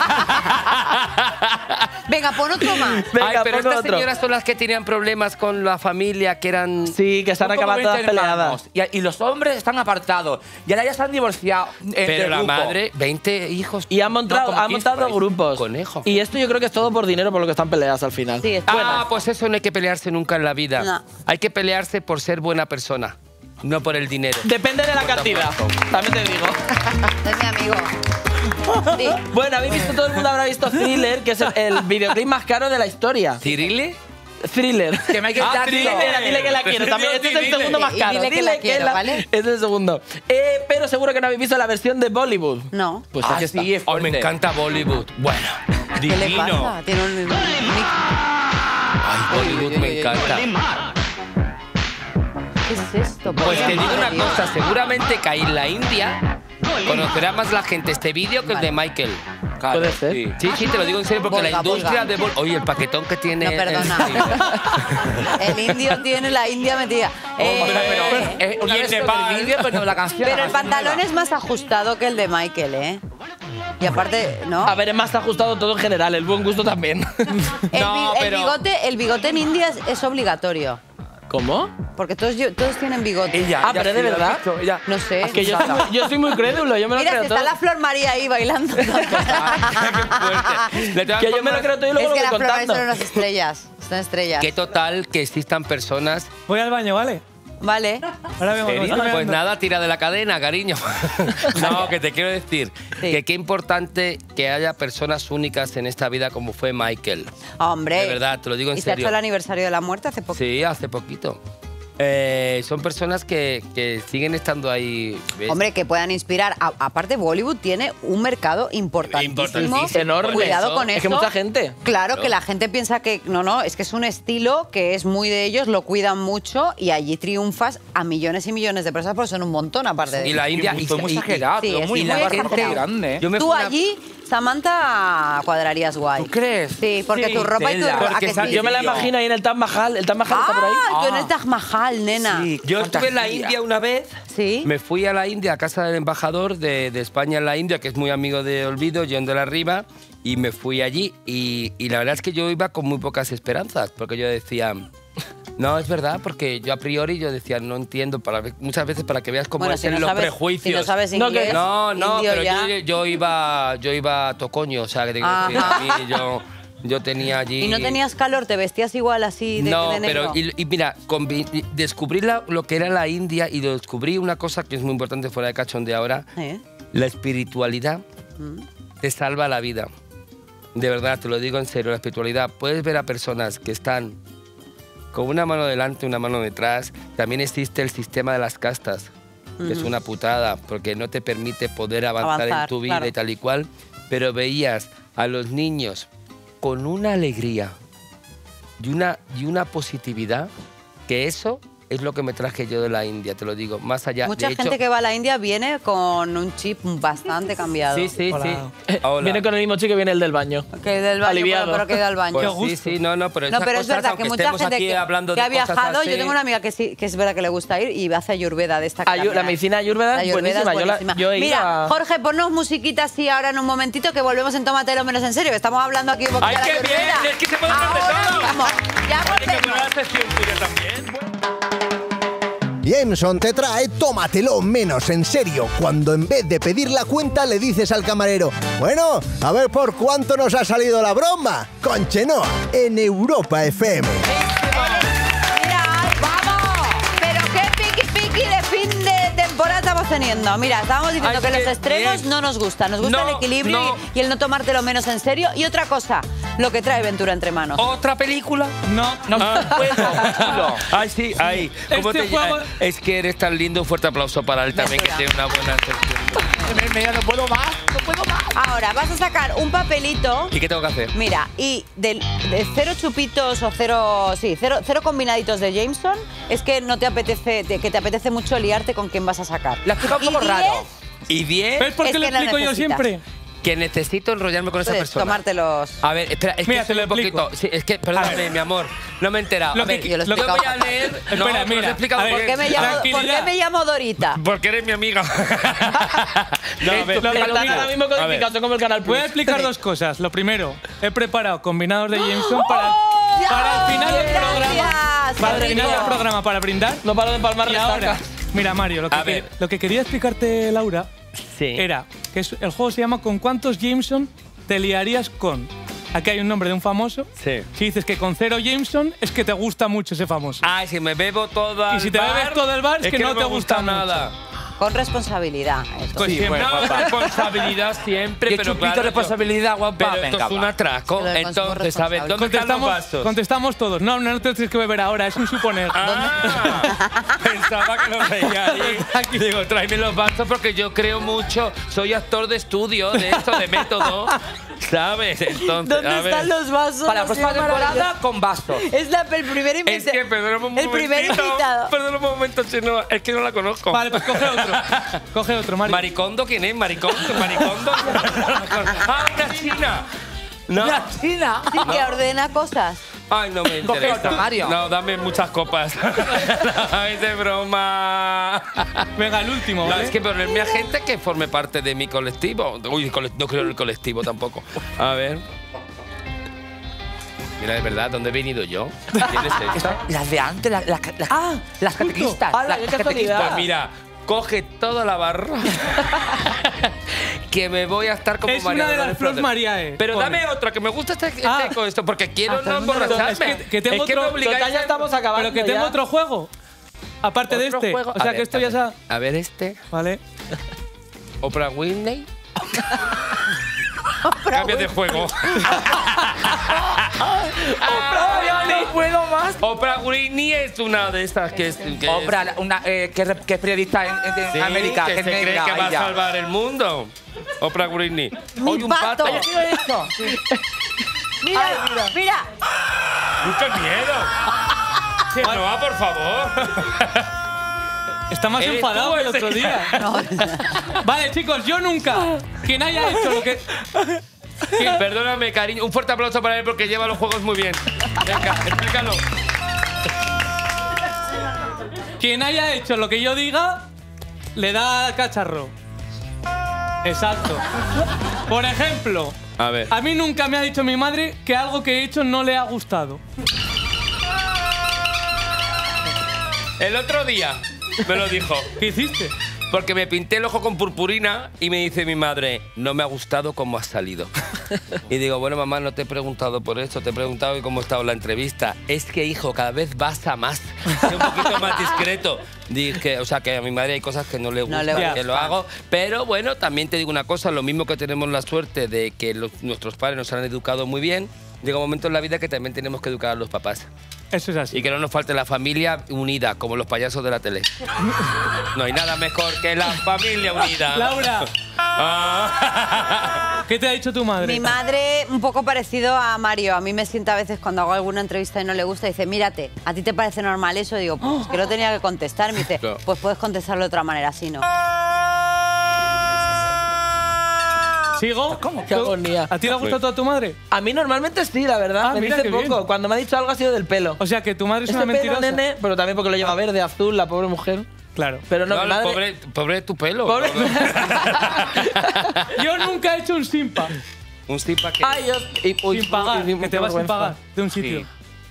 Venga, pon otro más.
Venga,
Ay, pero
pongo
estas
otro.
señoras son las que tenían problemas con la familia, que eran...
Sí, que se han
Son como
acabado todas
veinte hermanos.
peleadas.
Y, y los hombres están apartados. Y ahora ya se han divorciado. eh,
Pero
del
la
grupo.
madre, veinte hijos.
Y han montado,
No, como
han
quince
montado
por ahí.
grupos.
Conejo.
Y esto yo creo que es todo por dinero, por lo que están peleadas al final.
Sí, es
Ah, pues eso no hay que pelearse nunca en la vida.
No.
Hay que pelearse por ser buena persona, no por el dinero.
Depende de la
Corta
cantidad.
mucho.
También te digo.
Es mi amigo. Sí.
Bueno, habéis visto, todo el mundo habrá visto Thriller, que es el, el videoclip más caro de la historia.
¿Cirile?
Thriller.
Que Michael
Ah,
Jackson.
Thriller, dile que la quiero. También este es el segundo más
Y
caro.
dile que la quiero, ¿vale?
Es el segundo. Eh, pero seguro que no habéis visto la versión de Bollywood.
No.
Pues
Ah,
aquí está.
sí, es
Hoy me
fuerte.
encanta Bollywood. Bueno,
¿Qué le
divino.
pasa? Tiene un... un-
Ay, Bollywood me encanta.
¿Qué es esto?
Pues te digo una
Dios.
cosa, seguramente que ahí en la India conocerá más la gente este vídeo que el de Michael.
Claro,
Puede ser.
sí.
Sí, sí, te lo digo en serio, porque
Volga,
la industria
Volga.
de Bol- Oye, el paquetón que tiene...
No, perdona. El indio tiene la India metida. Eh,
Pero, pero, eh, una
y el
vez
de
el
Pal.
vídeo, pero la canción.
pero
la
el
canción
pantalón
nueva.
es más ajustado que el de Michael, ¿eh? Y aparte, ¿no?
A ver, es más ajustado todo en general. El buen gusto también.
el,
no,
bi- el
pero-
bigote, el bigote en India es, es obligatorio.
¿Cómo?
Porque todos, lle- todos tienen bigote.
Ella,
Ah,
ella
pero es de
sí, lo has
verdad.
visto, ella-
No sé.
Es que yo, soy muy- yo soy muy crédulo, yo me lo
Mira,
creo
que
todo.
está la Flor María ahí bailando.
Qué fuerte. De todas
Que yo me lo
formas,
creo todo y luego
Es que
lo
las
voy
Flor María
contando.
son unas estrellas. Son estrellas.
Qué total que existan personas...
Voy al baño, ¿vale?
Vale.
Ahora vengo.
¿Serio?
me estoy
Pues
meando.
nada, tira de la cadena, cariño. No, que te quiero decir
Sí.
que qué importante que haya personas únicas en esta vida como fue Michael.
Hombre.
De verdad, te lo digo en
¿Y se ha
serio.
hecho el aniversario de la muerte hace poco?
Sí, hace poquito. Eh, son personas que, que siguen estando ahí. ¿ves?
Hombre, que puedan inspirar. A- aparte, Bollywood tiene un mercado importantísimo.
Importantísimo.
Enorme.
Cuidado
Eso.
con eso.
Es que mucha gente.
Claro,
Claro.
que la gente piensa que no, no, es que es un estilo que es muy de ellos, lo cuidan mucho y allí triunfas a millones y millones de personas porque son un montón aparte de
Y
eso.
la India.
Y
y-
fue muy
y-
exagerado,
sí,
todo
es
muy,
muy
muy bastante
exagerado.
grande. ¿eh?
Yo me
Tú
fui una-
allí, Samantha, cuadrarías guay.
¿Tú crees?
Sí, porque
Sí,
tu ropa y tu...
tela.
¿a
Porque
que
esa-
sí?
Yo me la imagino ahí en el Taj Mahal. ¿El Taj Mahal está por ahí?
Ah, yo en
Ah.
el Taj Mahal, nena.
Sí,
Yo estuve en la
fantasía.
India una vez.
Sí.
Me fui a la India, a casa del embajador de, de España en la India, que es muy amigo de Olvido, John de la Riva, y me fui allí. Y, y la verdad es que yo iba con muy pocas esperanzas, porque yo decía, no, es verdad, porque yo a priori yo decía, no entiendo, para, ve- muchas veces para que veas cómo
Bueno,
es
si no
los
sabes,
prejuicios.
si no sabes
No, que-
inglés,
No, no,
indio
pero
ya.
yo, yo iba yo iba tocoño, o sea, que te quiero decir,
Ajá.
a mí, yo, yo tenía allí...
¿Y no tenías calor? ¿Te vestías igual así de,
No,
de negro?
pero y, y mira, combi- y descubrí la- lo que era la India y descubrí una cosa que es muy importante fuera de cachonde ahora.
¿Eh?
La espiritualidad
Mm.
te salva la vida. De verdad, te lo digo en serio, la espiritualidad. Puedes ver a personas que están con una mano delante, una mano detrás. También existe el sistema de las castas, que es una putada, porque no te permite poder avanzar,
Avanzar,
en tu vida
claro.
y tal y cual. Pero veías a los niños con una alegría y una, y una positividad, que eso es lo que me traje yo de la India, te lo digo. Más allá.
Mucha
de hecho,
gente que va a la India viene con un chip bastante cambiado.
Sí, sí,
Hola.
sí. Hola.
Viene con el mismo chico que viene el del baño.
Que del baño,
Aliviado.
pero, pero que da al baño.
Pues
Qué
sí,
gusto.
sí, no, no, pero,
No,
esas
pero es
cosas,
verdad
aunque
que mucha
estemos
gente
aquí
que,
hablando
que
de
ha
cosas
viajado,
así,
yo tengo una amiga que sí, que es verdad que le gusta ir y hace ayurveda de esta que
Ayu-
también
la
hay.
medicina ayurveda
La
es buenísima. Yo la-
buenísima.
yo he ido
Mira,
a-
Jorge, ponnos musiquita así ahora en un momentito que volvemos en Tómatelo menos en serio, que estamos hablando aquí un poquito
¡Ay,
de la
qué bien!
ayurveda.
Es que se puede hablar de
Ahora
todo.
mismo. Ya
Oye, que me
volvemos.
da la sección tuya también.
Jameson te trae Tómatelo menos en serio, cuando en vez de pedir la cuenta le dices al camarero, bueno, a ver por cuánto nos ha salido la broma, con Chenoa, en Europa F M.
Mira, vamos. Pero qué piqui piqui de fin de temporada estamos teniendo. Mira, estábamos diciendo
Ay,
que los
qué
extremos
bien.
no nos gustan. Nos gusta
No,
el equilibrio
no.
y, y el no tomártelo menos en serio. Y otra cosa, lo que trae Ventura entre manos.
¿Otra película?
No,
No,
Ah.
juego, chulo.
Ay, sí, ay. ¿Cómo
Este
te
juego-
ll- Es que eres tan lindo. Un fuerte aplauso para él también, que
Ventura.
tiene una buena sección.
Me- me- no puedo más, no puedo más.
Ahora, vas a sacar un papelito.
¿Y qué tengo que hacer?
Mira, y del, de cero chupitos o cero, sí, cero, cero combinaditos de Jameson, es que no te apetece, te- que te apetece mucho liarte con quién vas a sacar.
La has quedado un
Y
poco
diez,
raro.
¿Y diez?
¿Ves por
Es
qué le
que la
explico yo
necesitas.
siempre?
Que necesito enrollarme con esa
Puedes
persona.
tomártelos.
A ver, espera, es
Mira,
que
te lo
soy un
explico.
poquito. Sí, es que, perdóname, mi amor, no me he enterado.
Lo
a ver,
que-
yo lo he
yo
explicado
voy a
fatal.
leer.
Espera,
no, no lo
mira,
has explicado
a ver,
¿Por
bien.
qué, me llamo,
Tranquilidad.
¿Por qué me llamo Dorita?
Porque eres mi amiga. no, a ver,
Los que lo
mira,
tienen ahora mismo
a ver.
codificados son como el Canal Plus.
Voy a explicar dos cosas. Lo primero, he preparado combinados de Jameson para, para el final del
Gracias,
programa. Para el
qué
final
rico.
del programa, para brindar.
No paro de empalmar
Y
la
ahora,
estaca.
mira, Mario, lo que,
A
que-
ver.
lo que quería explicarte, Laura,
Sí.
era que es- el juego se llama ¿Con cuántos Jameson te liarías con? Aquí hay un nombre de un famoso.
Sí.
Si dices que con cero Jameson es que te gusta mucho ese famoso.
Ay, si me bebo todo
Y si te bebes todo el bar, es que no
me
te gusta
nada.
Con responsabilidad. Eso.
Pues
Sí,
siempre
bueno,
hago
guapa.
responsabilidad siempre,
Y
pero
chupito
claro,
responsabilidad, guapa.
Pero esto
Venga,
es un
va.
atraco.
Se lo consumo
Entonces, a ver,
responsable.
¿dónde están los
Contestamos,
vasos?
contestamos todos. No, no te tienes que beber ahora, es un suponer.
Ah, pensaba que lo veía ahí. Aquí digo, tráeme los vasos porque yo creo mucho. Soy actor de estudio, de esto, de método. ¿Sabes? Entonces,
¿Dónde
a ver.
están los vasos?
Para la
Ha
próxima
sido
temporada,
maravilloso.
con vaso.
Es la, el primer
Es
invitado.
que, perdóname un
El primer
momentito.
invitado.
Perdóname un momento, chino. Es que no la conozco.
Vale, pues coge otro. Coge otro, Mario.
¿Maricondo quién es? ¿Maricondo? ¿Maricondo? ¡Ah, una china! No.
¡La china!
Sí, que ordena cosas.
Ay, no me
Coge
interesa.
otro, Mario.
No, dame muchas copas. Ay, de broma.
Venga, el último,
No,
¿vale?
es que ponerme a gente que forme parte de mi colectivo. Uy, cole- no creo en el colectivo tampoco. A ver. Mira, de verdad, ¿dónde he venido yo? ¿Quién es esta?
Las de antes, las, las, las,
Ah,
las catequistas.
¡Hala,
las
qué
catequistas.
casualidad!
Pues mira, coge toda la barra. Que me voy a estar como
Es
María
una de las
Dolores
Flor
Flotter.
Mariae.
Pero
Pone.
dame otra, que me gusta este, este
Ah.
con esto, porque quiero
Ah,
no
segundo,
emborracharme.
es que- que tengo
es que
otro-
me obligáis
Total, ya
a-
estamos acabando
Pero que tengo
ya.
otro juego. Aparte de
¿Otro
este.
juego?
O sea
A
que
ver,
esto
a
ya
ver.
se.
A ver este.
Vale.
Oprah Winfrey. Cambia de juego.
Oprah, no puedo más.
Oprah Winfrey es una de estas que es. Que es-
Oprah, la- una, eh, que, es, re- que es periodista en, en
sí,
América,
que
que es
se cree
negra,
que va a
ella.
salvar el mundo. Oprah Winfrey.
Mi
Hoy un
pato.
pato.
Yo quiero esto.
Mira, mira.
¡Uy, ¡Qué miedo! Chenoa, por favor.
Está más
¿Eres
enfadado
tú
que el
ese?
otro día. Vale, chicos, yo nunca. Quien haya hecho lo que.
Sí, perdóname, cariño. Un fuerte aplauso para él porque lleva los juegos muy bien. Venga, explícalo.
Quien haya hecho lo que yo diga, le da cacharro. Exacto. Por ejemplo,
A ver.
a mí nunca me ha dicho mi madre que algo que he hecho no le ha gustado.
El otro día me lo dijo.
¿Qué hiciste?
Porque me pinté el ojo con purpurina y me dice mi madre, no me ha gustado cómo has salido. Y digo, bueno, mamá, no te he preguntado por eso, te he preguntado cómo ha estado la entrevista. Es que, hijo, cada vez vas a más. Sé un poquito más discreto. Dije, o sea, que a mi madre hay cosas que no le gustan,
le
que
gustan.
lo hago. Pero bueno, también te digo una cosa, lo mismo que tenemos la suerte de que los- nuestros padres nos han educado muy bien, llega un momento en la vida que también tenemos que educar a los papás.
Eso es así.
Y que no nos falte la familia unida, como los payasos de la tele. No hay nada mejor que la familia unida.
Laura,
Ah.
¿qué te ha dicho tu madre?
Mi madre, un poco parecido a Mario. A mí me sienta a veces cuando hago alguna entrevista y no le gusta, dice, mírate, ¿a ti te parece normal eso? Digo, pues es que lo tenía que contestar. Me dice,
Claro.
pues puedes contestarlo de otra manera, así no.
¿Sigo?
¿Cómo? Qué
¿Tú-
agonía.
¿A ti le ha gustado a tu madre?
A mí normalmente sí, la verdad.
Ah,
me
mira
dice
qué bien.
poco. Cuando me ha dicho algo ha sido del pelo.
O sea, que tu madre es
Este
una
pelo,
mentirosa.
nene, pero también porque lo lleva verde, azul, la pobre mujer.
Claro.
Pero no,
No,
mi
no,
madre...
pobre, pobre tu pelo.
Pobre-
Yo nunca he hecho un simpa.
Un simpa que...
Ay, yo... y- uy,
Sin pagar,
uy,
que te
qué
vas sin
vergüenza.
pagar de un sitio.
Sí.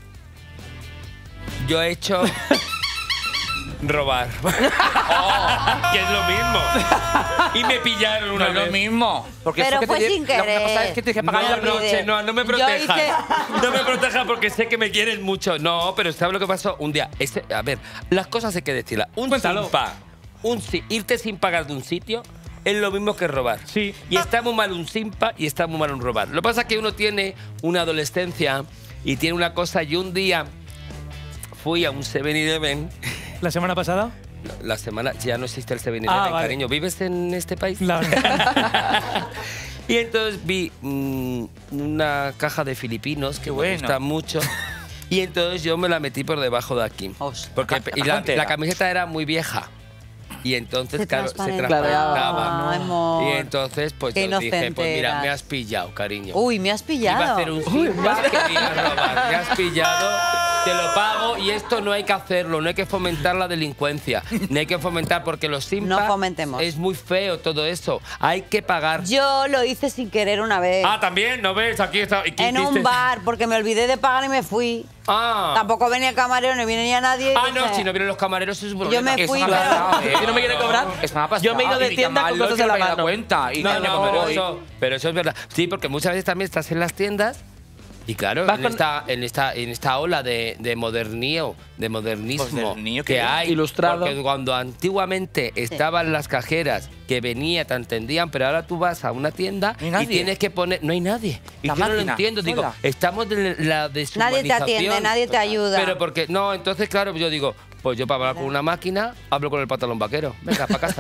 Yo he hecho... robar. Oh, que es lo mismo. Y me pillaron una
No es lo
vez.
mismo. Porque
Pero
eso que
fue
te di-
sin
la- Una cosa
querer.
es que tienes que
No,
pagar
no,
olvidé.
che, no, no me
Yo
protejas.
hice-
No me protejas porque sé que me quieres mucho. No, pero ¿sabes lo que pasó? Un día, ese- a ver, las cosas hay que decirlas. Un
Cuéntalo.
simpa, un, si- irte sin pagar de un sitio es lo mismo que robar.
Sí.
Y está muy mal un simpa y está muy mal un robar. Lo que pasa es que uno tiene una adolescencia y tiene una cosa. Y un día fui a un seven eleven.
¿La semana pasada?
La semana ya no existe el seven
Ah,
eleven,
vale.
cariño. ¿Vives en este país?
La verdad.
Y entonces vi mm, una caja de filipinos que me
bueno.
gustan mucho. Y entonces yo me la metí por debajo de aquí.
Ostras.
Porque,
La
y
caja
la,
entera.
la camiseta era muy vieja. Y entonces,
Se
claro, se
transparentaba.
transparentaba.
Ay, amor.
Y entonces, pues
Qué
yo dije, pues
inocente
mira,
eras.
me has pillado, cariño.
Uy, me has pillado.
Iba a hacer un simpa que iba a robar. Me has pillado, te lo pago y esto no hay que hacerlo, no hay que fomentar la delincuencia, no hay que fomentar porque los simpas
No fomentemos.
es muy feo todo eso, hay que pagar.
Yo lo hice sin querer una vez.
Ah, también, ¿no ves? Aquí está. ¿y qué
en un
hiciste?
bar, porque me olvidé de pagar y me fui.
Ah.
Tampoco venía el camarero, no viene nadie. y
Ah, no,
dije,
si no vienen los camareros es un problema.
Yo me
Eso
fui,
me ha
pero-
pasado, ¿eh?
Si no me quiere cobrar,
Eso me ha pasado.
yo me he ido de
Y
tienda con
llamarlo
cosas
y
en la
no me he dado
mano.
cuenta. Y
No,
coño,
no,
me
pero
voy.
eso, pero eso es verdad. Sí, porque muchas veces también estás en las tiendas Y claro,
Vas
en
con-
esta, en, esta, en esta ola de, de modernío, de modernismo
Modernío,
que
¿qué?
hay.
Ilustrado.
Porque cuando antiguamente estaban las cajeras que venía, te entendían, pero ahora tú vas a una tienda
No hay
y
nadie.
tienes que poner. No hay nadie. Y
La
yo no lo
máquina,
entiendo. Digo,
sola.
estamos de la deshumanización.
Nadie te atiende, nadie te ayuda.
Pero porque. No, entonces, claro, yo digo, pues yo para hablar con una máquina, hablo con el pantalón vaquero. Venga, para casa.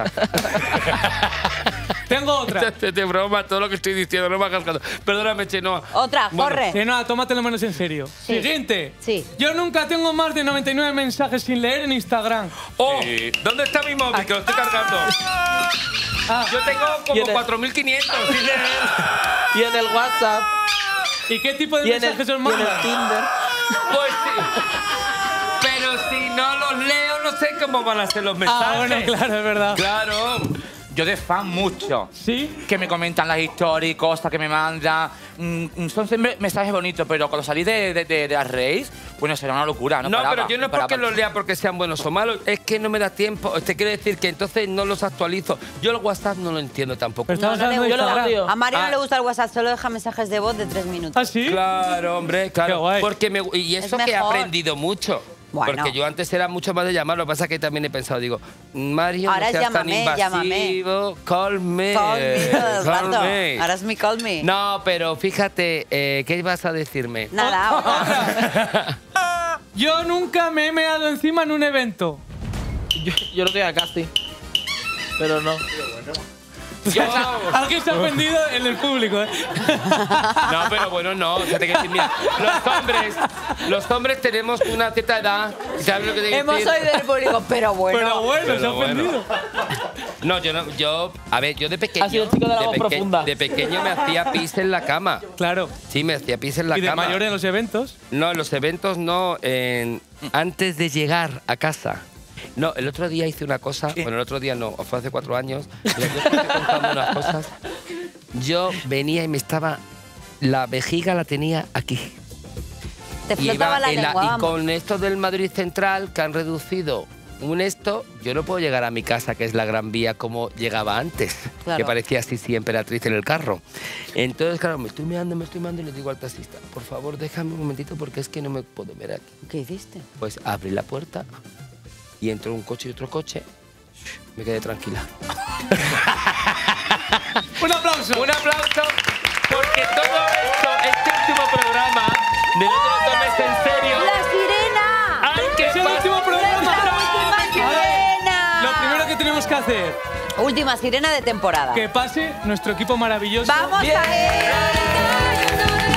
Tengo otra.
de, de broma, todo lo que estoy diciendo, no me hagas caso. Perdóname, Chenoa.
Otra, corre.
Chenoa, tómatelo menos en serio. Siguiente.
Sí.
Yo nunca tengo más de noventa y nueve mensajes sin leer en Instagram.
¡Oh! ¿Dónde está mi móvil? Que lo estoy cargando. Yo tengo
¿Y
como
en el-
cuatro mil quinientos sin leer.
Y en el WhatsApp.
¿Y qué tipo de
Y en el,
mensajes os
y en el
mandan?
Tinder.
Pues sí. Pero si no los leo, no sé cómo van a ser los mensajes.
Ah, bueno, claro, es verdad.
Claro.
Yo de fan mucho.
¿Sí?
Que me comentan las historias, cosas que me mandan. Mm, son siempre mensajes bonitos, pero cuando salí de, de, de, de las Reis, bueno, será una locura. No,
No,
paraba,
pero yo no es
paraba.
porque los lea porque sean buenos o malos, es que no me da tiempo. Te quiero decir que entonces no los actualizo. Yo el WhatsApp no lo entiendo tampoco.
Pero estamos
No, no le
hablando de
Yo lo
Instagram.
odio.
A Mario
Ah.
no le gusta el WhatsApp, solo deja mensajes de voz de tres minutos.
¿Ah, sí?
Claro, hombre, claro.
Qué guay.
Porque me, y eso
Es
que he
mejor.
aprendido mucho.
Bueno.
Porque yo antes era mucho más de llamar, lo que pasa es que también he pensado, digo, Mario,
Ahora
no
es
seas
llámame,
tan invasivo, call me.
Call me todo el
call
rato.
me.
Ahora es mi call me.
No, pero fíjate, eh, ¿qué ibas a decirme?
Nada, otra.
Yo nunca me he meado encima en un evento.
Yo, yo lo tenía casi. Pero no.
Yo,
Alguien se ha ofendido en el público, ¿eh?
no, pero bueno, no. O sea, te quiero decir, mira, los hombres, los hombres tenemos una cierta edad. ¿Sabes lo que te quiero
Hemos
decir?
oído del público, pero bueno.
Pero bueno,
Pero
se ha
bueno.
ofendido.
No, yo no, yo, a ver, yo de pequeño.
Ha sido el chico de la voz
peque-
profunda.
De pequeño me hacía pis en la cama.
Claro.
Sí, me hacía pis en la
Y de
cama.
mayor en los eventos.
No, en los eventos no. en- antes de llegar a casa. No, el otro día hice una cosa. Bueno, el otro día no, fue hace cuatro años. Pero yo estoy contando unas cosas. Yo venía y me estaba. La vejiga la tenía aquí.
Te
Y,
flotaba
iba
la
en
lengua,
y
vamos.
con esto del Madrid Central, que han reducido un esto, yo no puedo llegar a mi casa, que es la Gran Vía, como llegaba antes,
Claro.
que parecía así, sí, emperatriz en el carro. Entonces, claro, me estoy meando, me estoy meando y le digo al taxista, por favor, déjame un momentito porque es que no me puedo ver aquí.
¿Qué hiciste?
Pues abrí la puerta y entró un coche y otro coche. Me quedé tranquila.
Un aplauso.
Un aplauso porque todo esto, este último programa, de no te lo tomes en serio.
¡La sirena!
¡Ay, qué
Es el
pa-
último programa.
¡La última sirena!
Lo primero que tenemos que hacer,
Última sirena de temporada.
que pase nuestro equipo maravilloso.
¡Vamos
Bien.
a ver!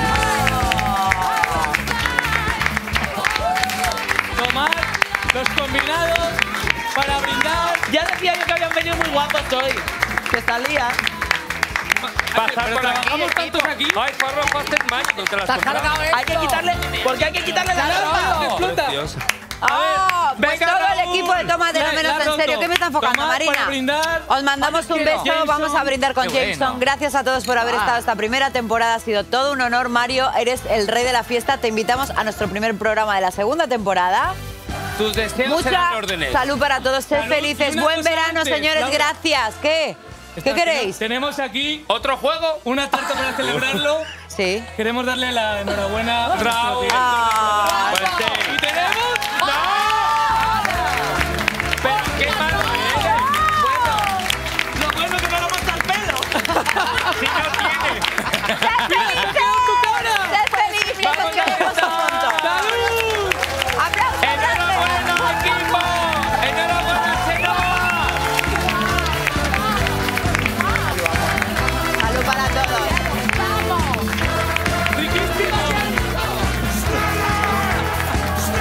Tomar los combinados para brindar.
Ya decía yo que habían venido muy guapos hoy. Que salía.
Pasar
Pero
por
trabajamos
aquí,
tantos
equipo.
aquí.
Ay, Juanro, Foster Mike, contra las
¡Te has cargado esto!
Hay que quitarle. ¿Por qué hay que quitarle la ropa?
Explota.
¡Oh! Pues
Venga,
todo el
Raúl.
equipo de Toma de
La-
no menos
la
en
roto.
serio. ¿Qué me está enfocando,
Tomad
Marina?
para brindar.
Os mandamos un beso.
Jameson.
Vamos a brindar con
Qué bueno.
Jameson. Gracias a todos por haber estado esta primera temporada. Ha sido todo un honor, Mario. Eres el rey de la fiesta. Te invitamos a nuestro primer programa de la segunda temporada.
Tus deseos serán
Mucha
órdenes.
salud para todos. Sed
Salud.
felices.
Y una
Buen
cosa
verano,
antes,
señores.
Laura.
Gracias. ¿Qué? ¿Qué
Está-
queréis?
Tenemos aquí
¿Otro juego?
una tarta para celebrarlo.
Sí.
Queremos darle la enhorabuena a nuestro
Raúl.
director.
Ah,
Pues sí.
¿Y tenemos?
Pero qué malo eres.
Lo bueno que no lo monta el pelo.
Si no tiene.
¡Sed felices! ¡Sed felices! Os queremos un montón.
¡Salud!
¡Aplausos!
¡Enhorabuena, equipo! ¡Enhorabuena, Chenoa!
Salud para todos.
¡Riquísimo!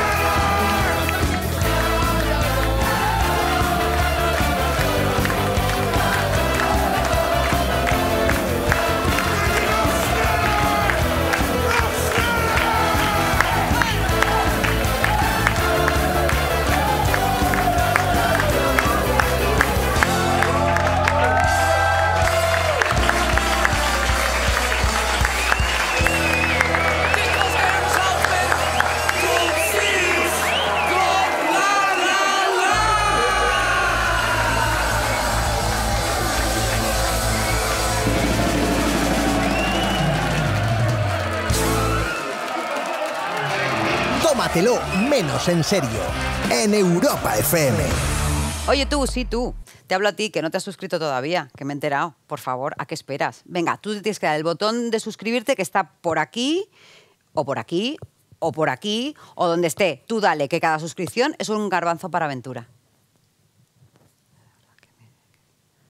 Tómatelo menos en serio. En Europa F M.
Oye, tú, sí, tú. Te hablo a ti, que no te has suscrito todavía, que me he enterado. Por favor, ¿a qué esperas? Venga, tú tienes que dar el botón de suscribirte que está por aquí, o por aquí, o por aquí, o donde esté. Tú dale, que cada suscripción es un garbanzo para aventura.